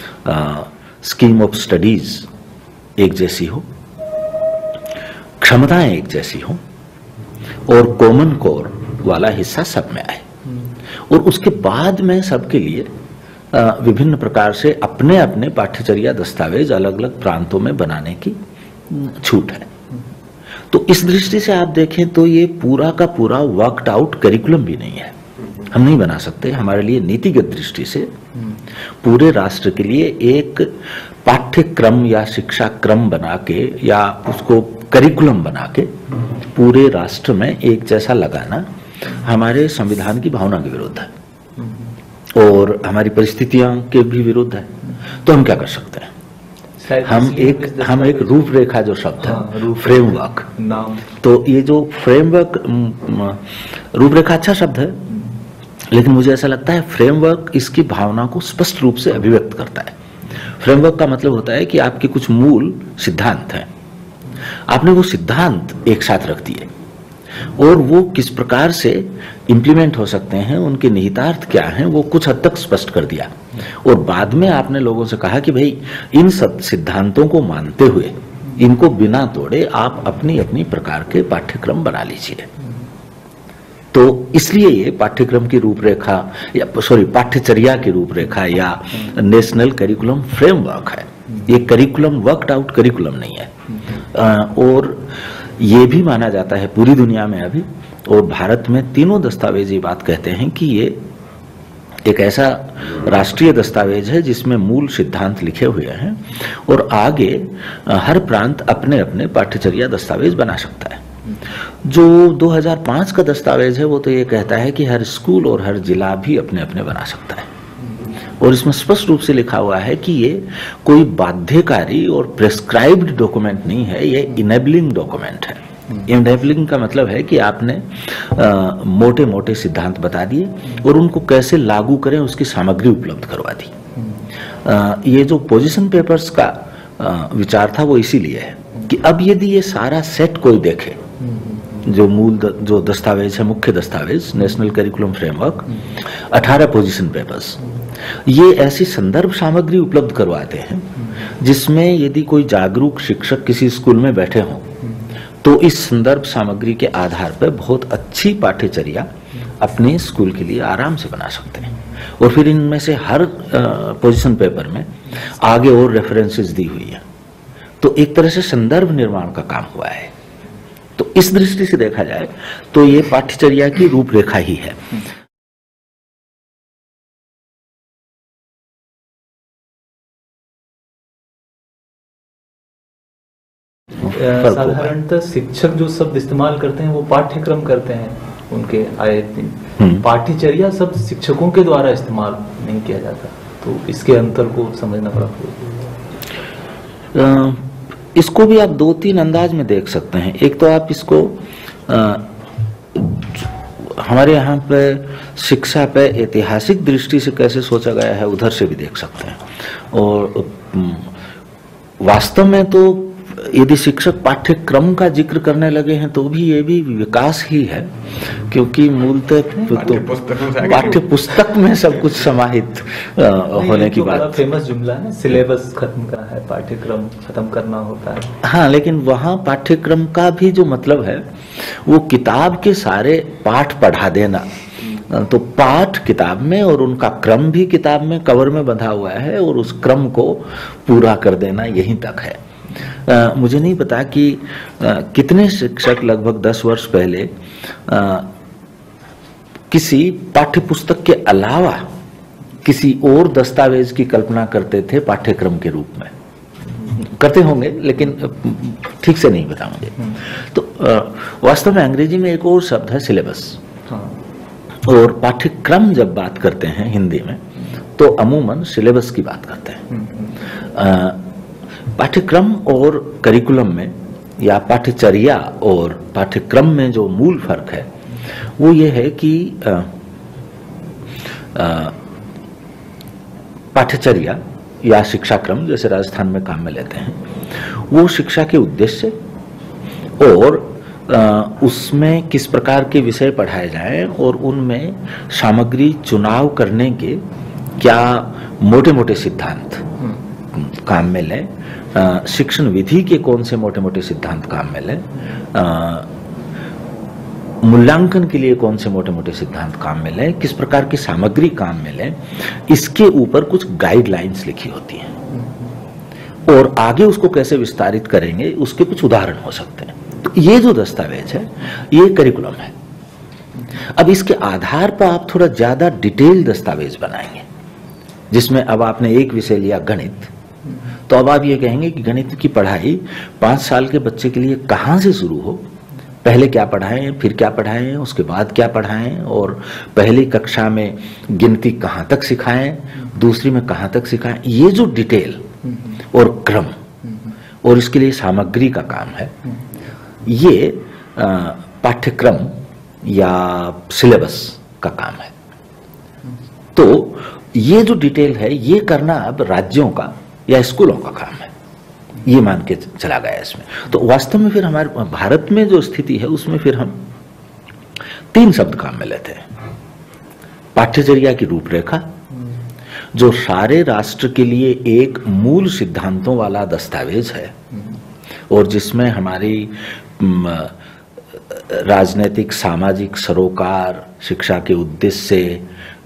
स्कीम ऑफ स्टडीज एक जैसी हो, क्षमताएं एक जैसी हो और कॉमन कोर वाला हिस्सा सब में आए। और उसके बाद में सबके लिए विभिन्न प्रकार से अपने अपने पाठ्यचर्या दस्तावेज अलग अलग प्रांतों में बनाने की छूट है। तो इस दृष्टि से आप देखें तो ये पूरा का पूरा वर्कड आउट करिकुलम भी नहीं है, हम नहीं बना सकते। हमारे लिए नीतिगत दृष्टि से पूरे राष्ट्र के लिए एक पाठ्यक्रम या शिक्षा क्रम बना के या उसको करिकुलम बना के पूरे राष्ट्र में एक जैसा लगाना हमारे संविधान की भावना के विरुद्ध है और हमारी परिस्थितियों के भी विरुद्ध है। तो हम क्या कर सकते हैं? हम एक रूपरेखा जो शब्द है, फ्रेमवर्क नाम, तो ये जो फ्रेमवर्क, रूपरेखा अच्छा शब्द है लेकिन मुझे ऐसा लगता है फ्रेमवर्क इसकी भावना को स्पष्ट रूप से अभिव्यक्त करता है। फ्रेमवर्क का मतलब होता है कि आपके कुछ मूल सिद्धांत हैं, आपने वो सिद्धांत एक साथ रख दिए और वो किस प्रकार से इंप्लीमेंट हो सकते हैं, उनके निहितार्थ क्या हैं, वो कुछ हद तक स्पष्ट कर दिया। और बाद में आपने लोगों से कहा कि भाई इन सब सिद्धांतों को मानते हुए, इनको बिना तोड़े आप अपनी अपनी प्रकार के पाठ्यक्रम बना लीजिए। तो इसलिए ये पाठ्यक्रम की रूपरेखा या पाठ्यचर्या की रूपरेखा या नेशनल करिकुलम फ्रेमवर्क है। ये करिकुलम वर्कड आउट करिकुलम नहीं है। और ये भी माना जाता है पूरी दुनिया में अभी, और भारत में तीनों दस्तावेज ये बात कहते हैं कि ये एक ऐसा राष्ट्रीय दस्तावेज है जिसमें मूल सिद्धांत लिखे हुए हैं और आगे हर प्रांत अपने अपने पाठ्यचर्या दस्तावेज बना सकता है। जो 2005 का दस्तावेज है वो तो ये कहता है कि हर स्कूल और हर जिला भी अपने अपने बना सकता है, और इसमें स्पष्ट रूप से लिखा हुआ है कि ये कोई बाध्यकारी और प्रेस्क्राइब्ड डॉक्यूमेंट नहीं है, ये इनेबलिंग डॉक्यूमेंट है। इनेबलिंग का मतलब है कि आपने मोटे मोटे सिद्धांत बता दिए और उनको कैसे लागू करें उसकी सामग्री उपलब्ध करवा दी। ये जो पोजीशन पेपर्स का विचार था वो इसीलिए है कि अब यदि ये सारा सेट कोई देखे, जो दस्तावेज है, मुख्य दस्तावेज national curriculum framework, 18 position papers, ये ऐसी संदर्भ सामग्री उपलब्ध करवाते हैं जिसमें यदि कोई जागरूक शिक्षक किसी स्कूल में बैठे हों तो इस संदर्भ सामग्री के आधार पर बहुत अच्छी पाठ्यचर्या अपने स्कूल के लिए आराम से बना सकते हैं। और फिर इनमें से हर पोजीशन पेपर में आगे और रेफरेंसेस दी हुई है, तो एक तरह से संदर्भ निर्माण का काम हुआ है। तो इस दृष्टि से देखा जाए तो ये पाठ्यचर्या की रूपरेखा ही है। साधारणतः शिक्षक जो शब्द इस्तेमाल करते हैं वो पाठ्यक्रम करते हैं, उनके आए दिन पाठ्यचर्या शब्द शिक्षकों के द्वारा इस्तेमाल नहीं किया जाता, तो इसके अंतर को समझना पड़ा। इसको भी आप 2-3 अंदाज में देख सकते हैं। एक तो आप इसको हमारे यहाँ पे शिक्षा पे ऐतिहासिक दृष्टि से कैसे सोचा गया है उधर से भी देख सकते हैं, और वास्तव में तो यदि शिक्षक पाठ्यक्रम का जिक्र करने लगे हैं तो भी ये भी विकास ही है, क्योंकि मूलतः पाठ्य पुस्तक में सब कुछ समाहित होने की बात। फेमस जुमला है, सिलेबस खत्म करना है, पाठ्यक्रम खत्म करना होता है। हाँ, लेकिन वहाँ पाठ्यक्रम का भी जो मतलब है वो किताब के सारे पाठ पढ़ा देना, तो पाठ किताब में और उनका क्रम भी किताब में कवर में बंधा हुआ है, और उस क्रम को पूरा कर देना यहीं तक है। मुझे नहीं पता कि कितने शिक्षक लगभग 10 वर्ष पहले किसी पाठ्यपुस्तक के अलावा किसी और दस्तावेज की कल्पना करते थे पाठ्यक्रम के रूप में। करते होंगे लेकिन ठीक से नहीं पता मुझे। तो वास्तव में अंग्रेजी में एक और शब्द है सिलेबस, और पाठ्यक्रम जब बात करते हैं हिंदी में तो अमूमन सिलेबस की बात करते हैं। पाठ्यक्रम और करिकुलम में या पाठ्यचर्या और पाठ्यक्रम में जो मूल फर्क है वो ये है कि पाठ्यचर्या या शिक्षाक्रम जैसे राजस्थान में काम में लेते हैं, वो शिक्षा के उद्देश्य और उसमें किस प्रकार के विषय पढ़ाए जाएं और उनमें सामग्री चुनाव करने के क्या मोटे मोटे सिद्धांत काम में लें, शिक्षण विधि के कौन से मोटे मोटे सिद्धांत काम में लें, मूल्यांकन के लिए कौन से मोटे मोटे सिद्धांत काम में लें, किस प्रकार की सामग्री काम में लें, इसके ऊपर कुछ गाइडलाइंस लिखी होती हैं, और आगे उसको कैसे विस्तारित करेंगे उसके कुछ उदाहरण हो सकते हैं। तो ये जो दस्तावेज है ये करिकुलम है। अब इसके आधार पर आप थोड़ा ज्यादा डिटेल दस्तावेज बनाएंगे, जिसमें अब आपने एक विषय लिया गणित, तो अब आप ये कहेंगे कि गणित की पढ़ाई 5 साल के बच्चे के लिए कहाँ से शुरू हो, पहले क्या पढ़ाएं, फिर क्या पढ़ाएं, उसके बाद क्या पढ़ाएं, और पहली कक्षा में गिनती कहाँ तक सिखाएं, दूसरी में कहाँ तक सिखाएं। ये जो डिटेल और क्रम और इसके लिए सामग्री का काम है, ये पाठ्यक्रम या सिलेबस का काम है। तो ये जो डिटेल है ये करना अब राज्यों का या स्कूलों का काम है, ये मान के चला गया इसमें। तो वास्तव में फिर हमारे भारत में जो स्थिति है उसमें फिर हम 3 शब्द काम में लेते हैं। पाठ्यचर्या की रूपरेखा, जो सारे राष्ट्र के लिए एक मूल सिद्धांतों वाला दस्तावेज है, और जिसमें हमारी राजनीतिक सामाजिक सरोकार, शिक्षा के उद्देश्य से,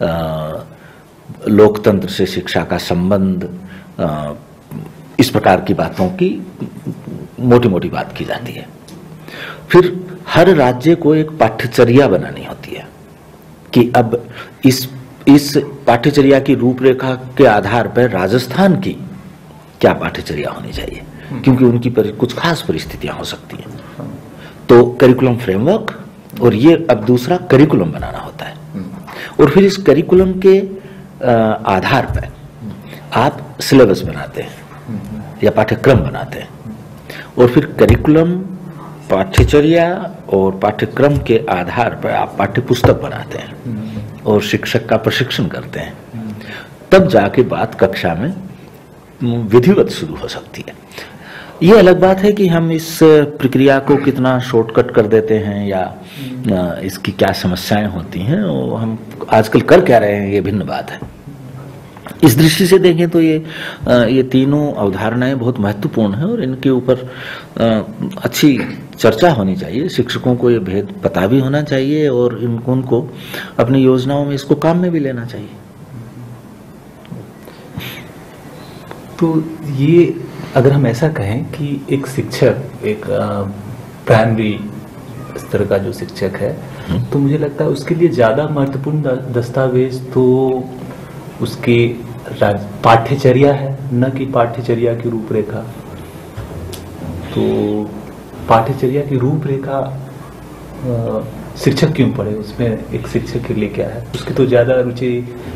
लोकतंत्र से शिक्षा का संबंध, इस प्रकार की बातों की मोटी मोटी बात की जाती है। फिर हर राज्य को एक पाठ्यचर्या बनानी होती है कि अब इस पाठ्यचर्या की रूपरेखा के आधार पर राजस्थान की क्या पाठ्यचर्या होनी चाहिए, क्योंकि उनकी कुछ खास परिस्थितियां हो सकती हैं। तो करिकुलम फ्रेमवर्क, और ये अब दूसरा करिकुलम बनाना होता है, और फिर इस करिकुलम के आधार पर आप सिलेबस बनाते हैं या पाठ्यक्रम बनाते हैं, और फिर करिकुलम, पाठ्यचर्या और पाठ्यक्रम के आधार पर आप पाठ्यपुस्तक बनाते हैं और शिक्षक का प्रशिक्षण करते हैं। तब जाके बात कक्षा में विधिवत शुरू हो सकती है। ये अलग बात है कि हम इस प्रक्रिया को कितना शॉर्टकट कर देते हैं या इसकी क्या समस्याएं होती हैं, और हम आजकल कर क्या रहे हैं, ये भिन्न बात है। इस दृष्टि से देखें तो ये तीनों अवधारणाएं बहुत महत्वपूर्ण हैं और इनके ऊपर अच्छी चर्चा होनी चाहिए। शिक्षकों को ये भेद पता भी होना चाहिए और उनको अपनी योजनाओं में इसको काम में भी लेना चाहिए। तो ये अगर हम ऐसा कहें कि एक शिक्षक, एक प्राइमरी स्तर का जो शिक्षक है, तो मुझे लगता है उसके लिए ज़्यादा महत्वपूर्ण दस्तावेज तो उसके पाठ्यचर्या है, न कि पाठ्यचर्या की रूपरेखा। तो पाठ्यचर्या की रूपरेखा शिक्षक क्यों पढ़े, उसमें एक शिक्षक के लिए क्या है, उसकी तो ज़्यादा रुचि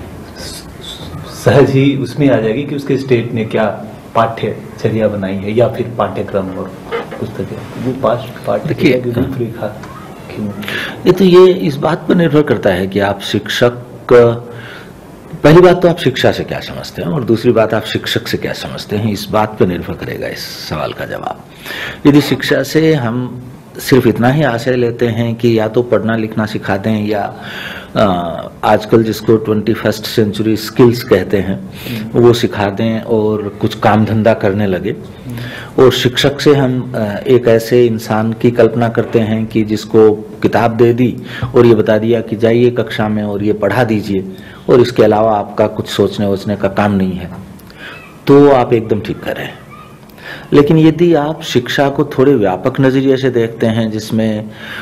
सहज ही उसमें आ जाएगी कि उसके स्टेट ने क्या पाठ्यचर्या बनाई है या फिर पाठ्यक्रम और पुस्तकें, वो पाठ्यचर्या की रूपरेखा क्यों। ये तो ये इस बात पर निर्भर करता है कि आप शिक्षक, पहली बात तो आप शिक्षा से क्या समझते हैं और दूसरी बात आप शिक्षक से क्या समझते हैं, इस बात पर निर्भर करेगा इस सवाल का जवाब। यदि शिक्षा से हम सिर्फ इतना ही आशय लेते हैं कि या तो पढ़ना लिखना सिखा दें या आजकल जिसको 21st सेंचुरी स्किल्स कहते हैं वो सिखा दें और कुछ काम धंधा करने लगे, और शिक्षक से हम एक ऐसे इंसान की कल्पना करते हैं कि जिसको किताब दे दी और ये बता दिया कि जाइए कक्षा में और ये पढ़ा दीजिए और इसके अलावा आपका कुछ सोचने वोचने का काम नहीं है, तो आप एकदम ठीक कर रहे हैं। लेकिन यदि आप शिक्षा को थोड़े व्यापक नजरिए से देखते हैं, जिसमें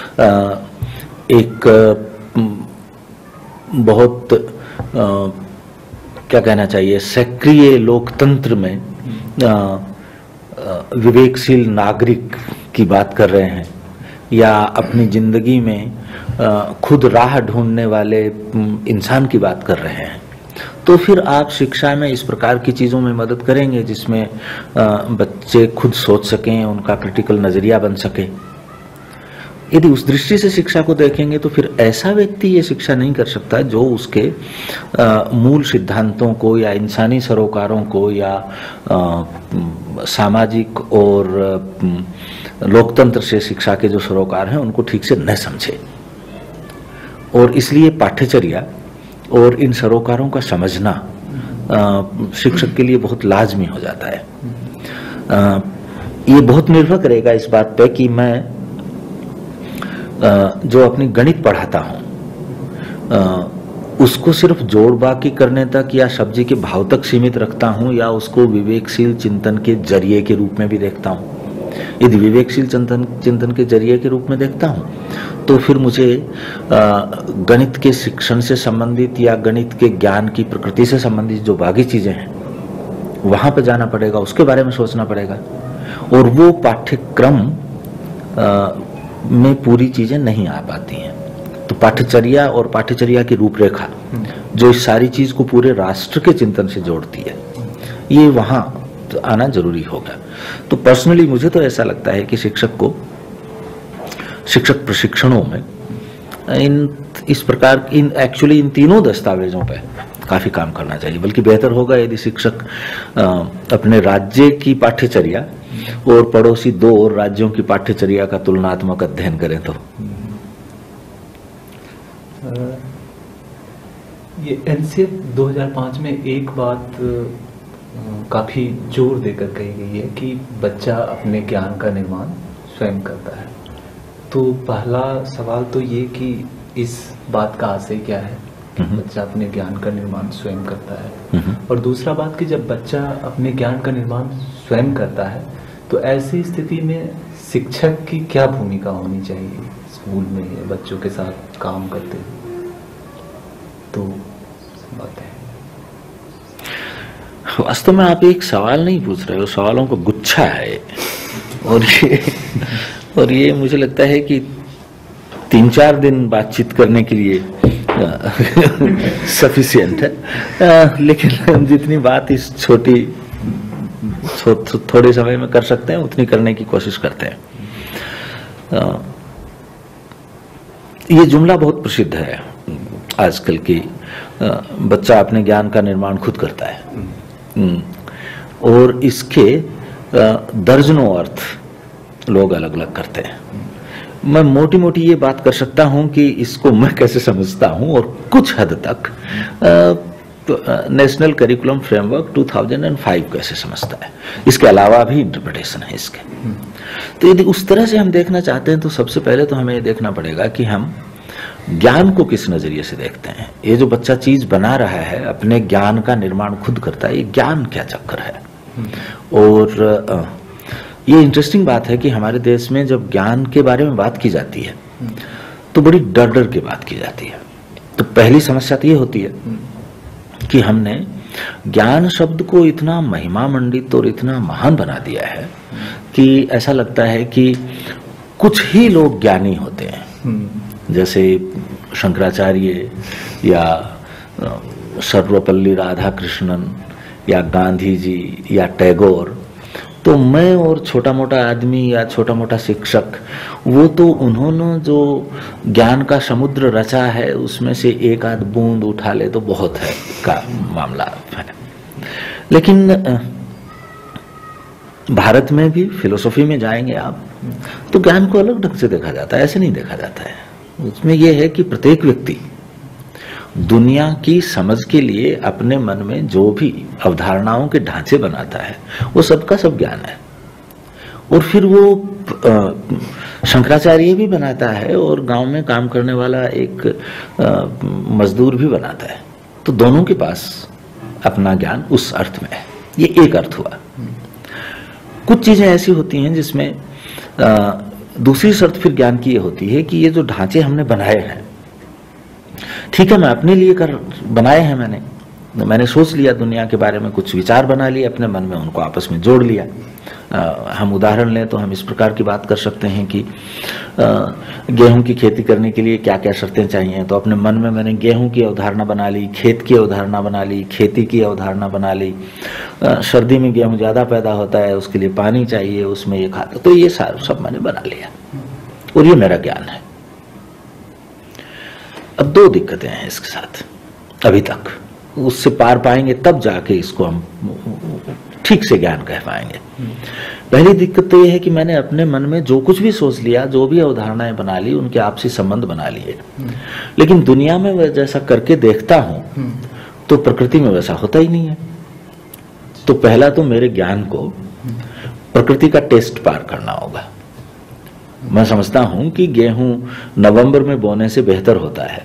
एक बहुत क्या कहना चाहिए, सक्रिय लोकतंत्र में विवेकशील नागरिक की बात कर रहे हैं या अपनी जिंदगी में खुद राह ढूंढने वाले इंसान की बात कर रहे हैं, तो फिर आप शिक्षा में इस प्रकार की चीज़ों में मदद करेंगे जिसमें बच्चे खुद सोच सकें, उनका क्रिटिकल नज़रिया बन सके। यदि उस दृष्टि से शिक्षा को देखेंगे तो फिर ऐसा व्यक्ति ये शिक्षा नहीं कर सकता जो उसके मूल सिद्धांतों को या इंसानी सरोकारों को या सामाजिक और लोकतंत्र से शिक्षा के जो सरोकार हैं उनको ठीक से न समझे। और इसलिए पाठ्यचर्या और इन सरोकारों का समझना शिक्षक के लिए बहुत लाजमी हो जाता है। ये बहुत निर्भर करेगा इस बात पे कि मैं जो अपनी गणित पढ़ाता हूँ उसको सिर्फ जोड़ बाकी करने तक या सब्जी के भाव तक सीमित रखता हूँ या उसको विवेकशील चिंतन के जरिए के रूप में भी देखता हूँ। यदि विवेकशील चिंतन के जरिए के रूप में देखता हूँ तो फिर मुझे गणित के शिक्षण से संबंधित या गणित के ज्ञान की प्रकृति से संबंधित जो बाकी चीजें हैं वहां पर जाना पड़ेगा, उसके बारे में सोचना पड़ेगा, और वो पाठ्यक्रम में पूरी चीजें नहीं आ पाती हैं। तो पाठ्यचर्या और पाठ्यचर्या की रूपरेखा जो इस सारी चीज को पूरे राष्ट्र के चिंतन से जोड़ती है, ये वहां तो आना जरूरी होगा। तो पर्सनली मुझे तो ऐसा लगता है कि शिक्षक को शिक्षक प्रशिक्षणों में इस प्रकार एक्चुअली इन तीनों दस्तावेजों पे काफी काम करना चाहिए। बल्कि बेहतर होगा यदि शिक्षक अपने राज्य की पाठ्यचर्या और पड़ोसी 2 और राज्यों की पाठ्यचर्या का तुलनात्मक अध्ययन करें। तो ये एनसीएफ 2005 में एक बात काफी जोर देकर कही गई है कि बच्चा अपने ज्ञान का निर्माण स्वयं करता है। तो पहला सवाल तो ये कि इस बात का आशय क्या है, बच्चा अपने ज्ञान का निर्माण स्वयं करता है, और दूसरा बात कि जब बच्चा अपने ज्ञान का निर्माण स्वयं करता है तो ऐसी स्थिति में शिक्षक की क्या भूमिका होनी चाहिए स्कूल में बच्चों के साथ काम करते हुए। तो बात है, वास्तव में आप एक सवाल नहीं पूछ रहे हो, सवालों का गुच्छा है और और ये मुझे लगता है कि 3-4 दिन बातचीत करने के लिए सफिशिएंट है, लेकिन जितनी बात इस थोड़े समय में कर सकते हैं उतनी करने की कोशिश करते हैं। ये जुमला बहुत प्रसिद्ध है आजकल की, बच्चा अपने ज्ञान का निर्माण खुद करता है, और इसके दर्जनों अर्थ लोग अलग अलग करते हैं। मैं मोटी मोटी ये बात कर सकता हूं कि इसको मैं कैसे समझता हूं, और कुछ हद तक नेशनल करिकुलम फ्रेमवर्क 2005 कैसे समझता है। इसके अलावा भी इंटरप्रिटेशन है इसके। तो यदि उस तरह से हम देखना चाहते हैं तो सबसे पहले तो हमें ये देखना पड़ेगा कि हम ज्ञान को किस नजरिए से देखते हैं। ये जो बच्चा चीज बना रहा है, अपने ज्ञान का निर्माण खुद करता है, ये ज्ञान क्या चक्कर है। और ये इंटरेस्टिंग बात है कि हमारे देश में जब ज्ञान के बारे में बात की जाती है तो बड़ी डर डर के बात की जाती है। तो पहली समस्या तो ये होती है कि हमने ज्ञान शब्द को इतना महिमा मंडित और इतना महान बना दिया है कि ऐसा लगता है कि कुछ ही लोग ज्ञानी होते हैं, जैसे शंकराचार्य या सर्वपल्ली राधाकृष्णन या गांधी जी या टैगोर। तो मैं और छोटा मोटा आदमी या छोटा मोटा शिक्षक, वो तो उन्होंने जो ज्ञान का समुद्र रचा है उसमें से एक आध बूंद उठा ले तो बहुत है का मामला है। लेकिन भारत में भी फिलोसॉफी में जाएंगे आप तो ज्ञान को अलग ढंग से देखा जाता है, ऐसे नहीं देखा जाता है। उसमें यह है कि प्रत्येक व्यक्ति दुनिया की समझ के लिए अपने मन में जो भी अवधारणाओं के ढांचे बनाता है वो सबका सब ज्ञान है। और फिर वो शंकराचार्य भी बनाता है और गांव में काम करने वाला एक मजदूर भी बनाता है। तो दोनों के पास अपना ज्ञान उस अर्थ में है। ये एक अर्थ हुआ। कुछ चीजें ऐसी होती हैं जिसमें दूसरी शर्त फिर ज्ञान की ये होती है कि ये जो ढांचे हमने बनाए हैं, ठीक है, मैं अपने लिए बनाए हैं, मैंने सोच लिया, दुनिया के बारे में कुछ विचार बना लिए अपने मन में, उनको आपस में जोड़ लिया। हम उदाहरण लें तो हम इस प्रकार की बात कर सकते हैं कि गेहूं की खेती करने के लिए क्या क्या शर्तें चाहिए। तो अपने मन में मैंने गेहूं की अवधारणा बना ली, खेत की अवधारणा बना ली, खेती की अवधारणा बना ली। सर्दी में गेहूं ज्यादा पैदा होता है, उसके लिए पानी चाहिए, उसमें ये खाद, तो ये सारा सब मैंने बना लिया और ये मेरा ज्ञान है। अब दो दिक्कतें हैं इसके साथ, अभी तक उससे पार पाएंगे तब जाके इसको हम ठीक से ज्ञान कह पाएंगे। पहली दिक्कत तो यह है कि मैंने अपने मन में जो कुछ भी सोच लिया, जो भी अवधारणाएं बना ली, उनके आपसी संबंध बना लिए, लेकिन दुनिया में वह जैसा करके देखता हूं तो प्रकृति में वैसा होता ही नहीं है। तो पहला तो मेरे ज्ञान को प्रकृति का टेस्ट पार करना होगा। मैं समझता हूं कि गेहूं नवंबर में बोने से बेहतर होता है,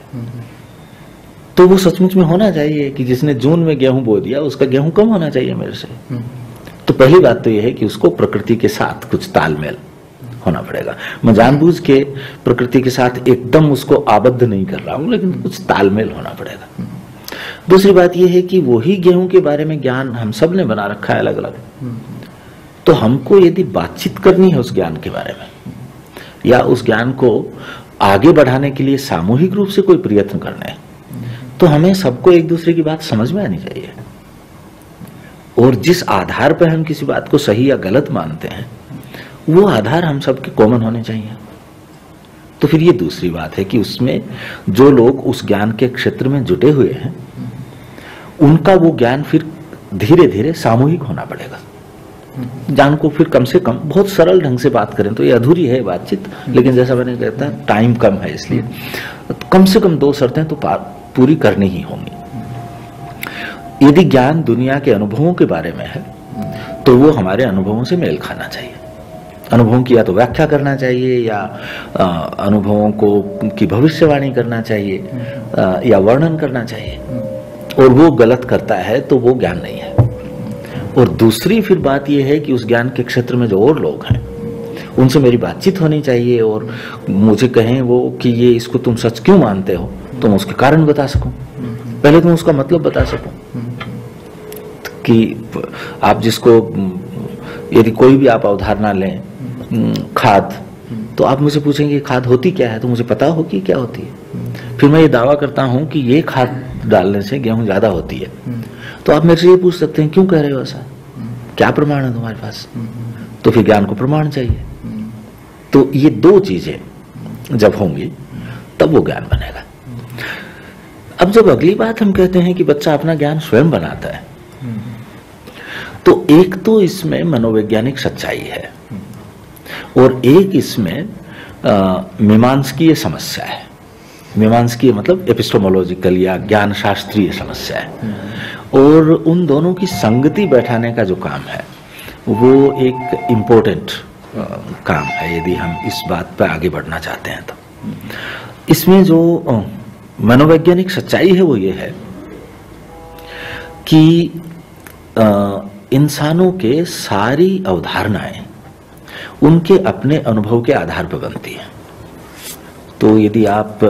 तो वो सचमुच में होना चाहिए कि जिसने जून में गेहूं बो दिया उसका गेहूं कम होना चाहिए मेरे से। तो पहली बात तो यह है कि उसको प्रकृति के साथ कुछ तालमेल होना पड़ेगा। मैं जानबूझ के प्रकृति के साथ एकदम उसको आबद्ध नहीं कर रहा हूं, लेकिन कुछ तालमेल होना पड़ेगा। दूसरी बात यह है कि वही गेहूं के बारे में ज्ञान हम सब ने बना रखा है अलग अलग, तो हमको यदि बातचीत करनी है उस ज्ञान के बारे में या उस ज्ञान को आगे बढ़ाने के लिए सामूहिक रूप से कोई प्रयत्न करना है, तो हमें सबको एक दूसरे की बात समझ में आनी चाहिए। और जिस आधार पर हम किसी बात को सही या गलत मानते हैं वो आधार हम सबके कॉमन होने चाहिए। तो फिर ये दूसरी बात है कि उसमें जो लोग उस ज्ञान के क्षेत्र में जुटे हुए हैं उनका वो ज्ञान फिर धीरे धीरे सामूहिक होना पड़ेगा। ज्ञान को फिर कम से कम बहुत सरल ढंग से बात करें तो ये अधूरी है बातचीत, लेकिन जैसा मैंने कहता है टाइम कम है, इसलिए कम से कम 2 शर्तें तो पूरी करनी ही होंगी। यदि ज्ञान दुनिया के अनुभवों के बारे में है तो वो हमारे अनुभवों से मेल खाना चाहिए। अनुभवों की या तो व्याख्या करना चाहिए या अनुभवों को की भविष्यवाणी करना चाहिए या वर्णन करना चाहिए, और वो गलत करता है तो वो ज्ञान नहीं है। और दूसरी फिर बात यह है कि उस ज्ञान के क्षेत्र में जो और लोग हैं उनसे मेरी बातचीत होनी चाहिए और मुझे कहें वो कि ये इसको तुम सच क्यों मानते हो, तो मैं उसके कारण बता सकूं। पहले तो मैं उसका मतलब बता सकूं कि आप जिसको यदि कोई भी आप अवधारणा लें, खाद तो आप मुझे पूछेंगे खाद होती क्या है, तो मुझे पता होगी क्या होती है। फिर मैं ये दावा करता हूं कि ये खाद डालने से गेहूं ज्यादा होती है, तो आप मेरे से ये पूछ सकते हैं क्यों कह रहे हो ऐसा, क्या प्रमाण है तुम्हारे पास? तो फिर ज्ञान को प्रमाण चाहिए। तो ये दो चीजें जब होंगी तब वो ज्ञान बनेगा। अब जब अगली बात हम कहते हैं कि बच्चा अपना ज्ञान स्वयं बनाता है, तो एक तो इसमें मनोवैज्ञानिक सच्चाई है और एक इसमें मीमांसकीय समस्या है। मीमांसकीय मतलब एपिस्टेमोलॉजिकल या ज्ञान शास्त्रीय समस्या है, और उन दोनों की संगति बैठाने का जो काम है वो एक इम्पोर्टेंट काम है यदि हम इस बात पर आगे बढ़ना चाहते हैं। तो इसमें जो मनोवैज्ञानिक सच्चाई है वो ये है कि इंसानों के सारी अवधारणाएं उनके अपने अनुभव के आधार पर बनती हैं। तो यदि आप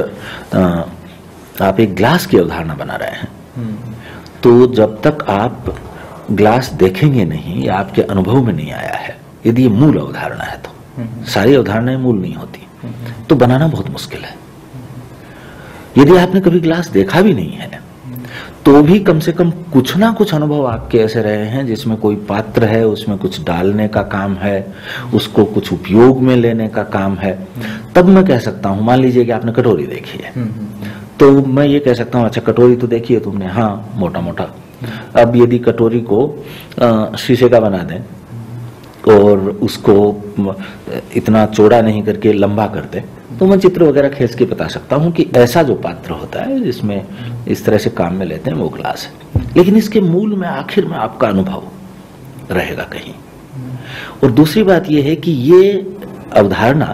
एक ग्लास की अवधारणा बना रहे हैं, तो जब तक आप ग्लास देखेंगे नहीं या आपके अनुभव में नहीं आया है, यदि ये मूल अवधारणा है, तो सारी अवधारणाएं मूल नहीं होती, तो बनाना बहुत मुश्किल है। यदि आपने कभी ग्लास देखा भी नहीं है, तो भी कम से कम कुछ ना कुछ अनुभव आपके ऐसे रहे हैं जिसमें कोई पात्र है, उसमें कुछ डालने का काम है, उसको कुछ उपयोग में लेने का काम है, तब मैं कह सकता हूं। मान लीजिए कि आपने कटोरी देखी है, तो मैं ये कह सकता हूं अच्छा कटोरी तो देखी है तुमने, हाँ मोटा मोटा। अब यदि कटोरी को शीशे का बना दें और उसको इतना चौड़ा नहीं करके लंबा कर दें, तो मैं चित्र वगैरह खींच के बता सकता हूं कि ऐसा जो पात्र होता है जिसमें इस तरह से काम में लेते हैं वो ग्लास है। लेकिन इसके मूल में आखिर में आपका अनुभव रहेगा कहीं। और दूसरी बात यह है कि ये अवधारणा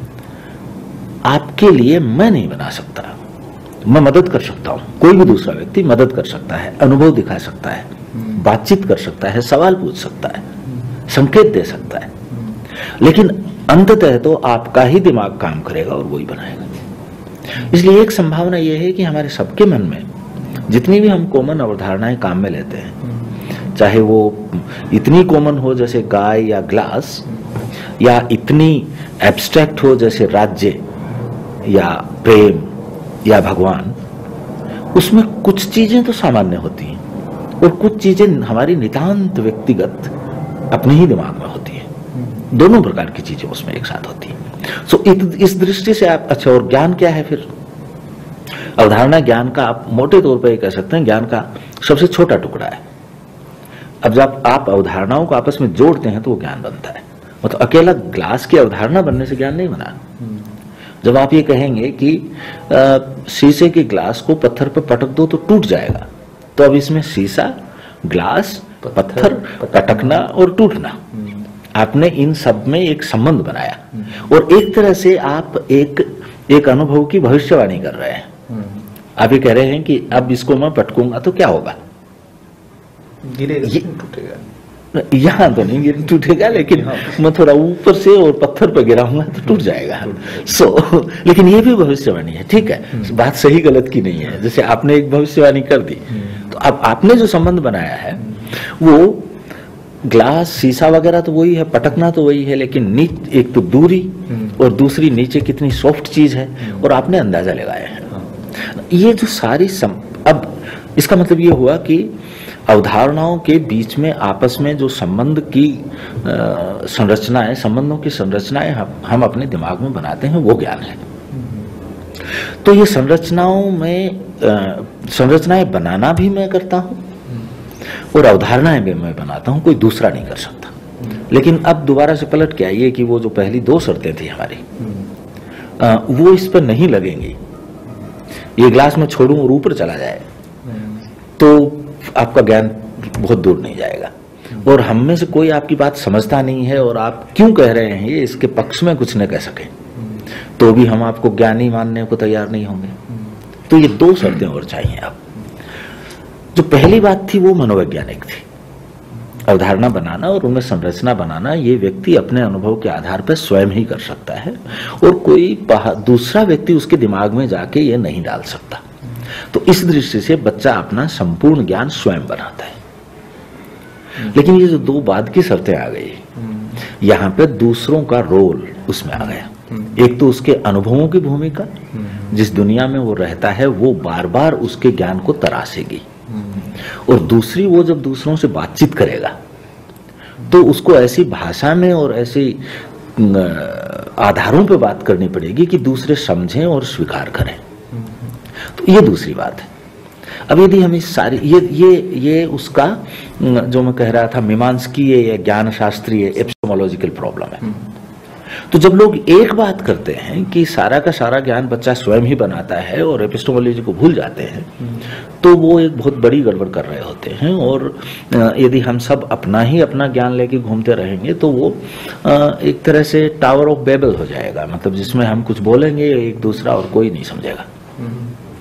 आपके लिए मैं नहीं बना सकता, मैं मदद कर सकता हूं, कोई भी दूसरा व्यक्ति मदद कर सकता है, अनुभव दिखा सकता है, बातचीत कर सकता है, सवाल पूछ सकता है, संकेत दे सकता है, लेकिन अंततः तो आपका ही दिमाग काम करेगा और वही बनाएगा। इसलिए एक संभावना यह है कि हमारे सबके मन में जितनी भी हम कॉमन अवधारणाएं काम में लेते हैं, चाहे वो इतनी कॉमन हो जैसे गाय या ग्लास, या इतनी एब्स्ट्रैक्ट हो जैसे राज्य या प्रेम या भगवान, उसमें कुछ चीजें तो सामान्य होती हैं और कुछ चीजें हमारी नितांत व्यक्तिगत अपने ही दिमाग में होती है। दोनों प्रकार की चीजें उसमें एक साथ होती हैं। सो इस दृष्टि से आप अच्छा, और ज्ञान क्या है फिर? अवधारणा ज्ञान का आप मोटे तौर पर कह सकते हैं ज्ञान का सबसे छोटा टुकड़ा है। अब जब आप अवधारणाओं को आपस में जोड़ते हैं तो वो ज्ञान बनता है। मतलब अकेला ग्लास की अवधारणा बनने से ज्ञान नहीं बना। जब आप ये कहेंगे कि शीशे के ग्लास को पत्थर पर पटक दो तो टूट जाएगा, तो अब इसमें शीशा, ग्लास, पत्थर, पटकना और टूटना, आपने इन सब में एक संबंध बनाया और एक तरह से आप एक अनुभव की भविष्यवाणी कर रहे हैं। आप ये कह रहे हैं कि अब इसको मैं पटकूंगा तो क्या होगा, गिरेगा, टूटेगा। यहाँ तो नहीं टूटेगा, लेकिन मैं थोड़ा ऊपर से और पत्थर पर गिराऊंगा तो टूट जाएगा। लेकिन ये भी भविष्यवाणी है, ठीक है, बात सही गलत की नहीं है। जैसे आपने एक भविष्यवाणी कर दी, तो अब आपने जो संबंध बनाया है वो ग्लास, शीशा वगैरह तो वही है, पटकना तो वही है, लेकिन एक तो दूरी और दूसरी नीचे कितनी सॉफ्ट चीज है, और आपने अंदाजा लगाया है। ये जो सारी अब इसका मतलब ये हुआ कि अवधारणाओं के बीच में आपस में जो संबंध की संरचनाएं, संबंधों की संरचनाएं हम अपने दिमाग में बनाते हैं, वो ज्ञान है। तो ये संरचनाएं बनाना भी मैं करता हूं और अवधारणाएं भी मैं बनाता हूं, कोई दूसरा नहीं कर सकता। लेकिन अब दोबारा से पलट के आइए कि वो जो पहली दो शर्तें थी हमारी, वो इस पर नहीं लगेंगी। ये ग्लास में छोड़ूं और ऊपर चला जाए तो आपका ज्ञान बहुत दूर नहीं जाएगा, और हम में से कोई आपकी बात समझता नहीं है और आप क्यों कह रहे हैं ये इसके पक्ष में कुछ न कह सके, तो भी हम आपको ज्ञानी मानने को तैयार नहीं होंगे। तो ये दो शर्तें और चाहिए। आप जो पहली बात थी वो मनोवैज्ञानिक थी, अवधारणा बनाना और उनमें संरचना बनाना ये व्यक्ति अपने अनुभव के आधार पर स्वयं ही कर सकता है, और कोई दूसरा व्यक्ति उसके दिमाग में जाके ये नहीं डाल सकता। तो इस दृष्टि से बच्चा अपना संपूर्ण ज्ञान स्वयं बनाता है। लेकिन ये जो दो बाद की शर्तें आ गई, यहाँ पे दूसरों का रोल उसमें आ गया। एक तो उसके अनुभवों की भूमिका, जिस दुनिया में वो रहता है वो बार बार उसके ज्ञान को तरासेगी, और दूसरी वो जब दूसरों से बातचीत करेगा तो उसको ऐसी भाषा में और ऐसी आधारों पे बात करनी पड़ेगी कि दूसरे समझें और स्वीकार करें। तो ये दूसरी बात है। अब यदि हम इस सारी ये उसका जो मैं कह रहा था मीमांसकीय या ज्ञान शास्त्रीय एपिस्टेमोलॉजिकल प्रॉब्लम है। तो जब लोग एक बात करते हैं कि सारा का सारा ज्ञान बच्चा स्वयं ही बनाता है और एपिस्टेमोलॉजी को भूल जाते हैं, तो वो एक बहुत बड़ी गड़बड़ कर रहे होते हैं। और यदि हम सब अपना ज्ञान लेके घूमते रहेंगे तो वो एक तरह से टावर ऑफ बेबल हो जाएगा, मतलब जिसमें हम कुछ बोलेंगे एक दूसरा और कोई नहीं समझेगा।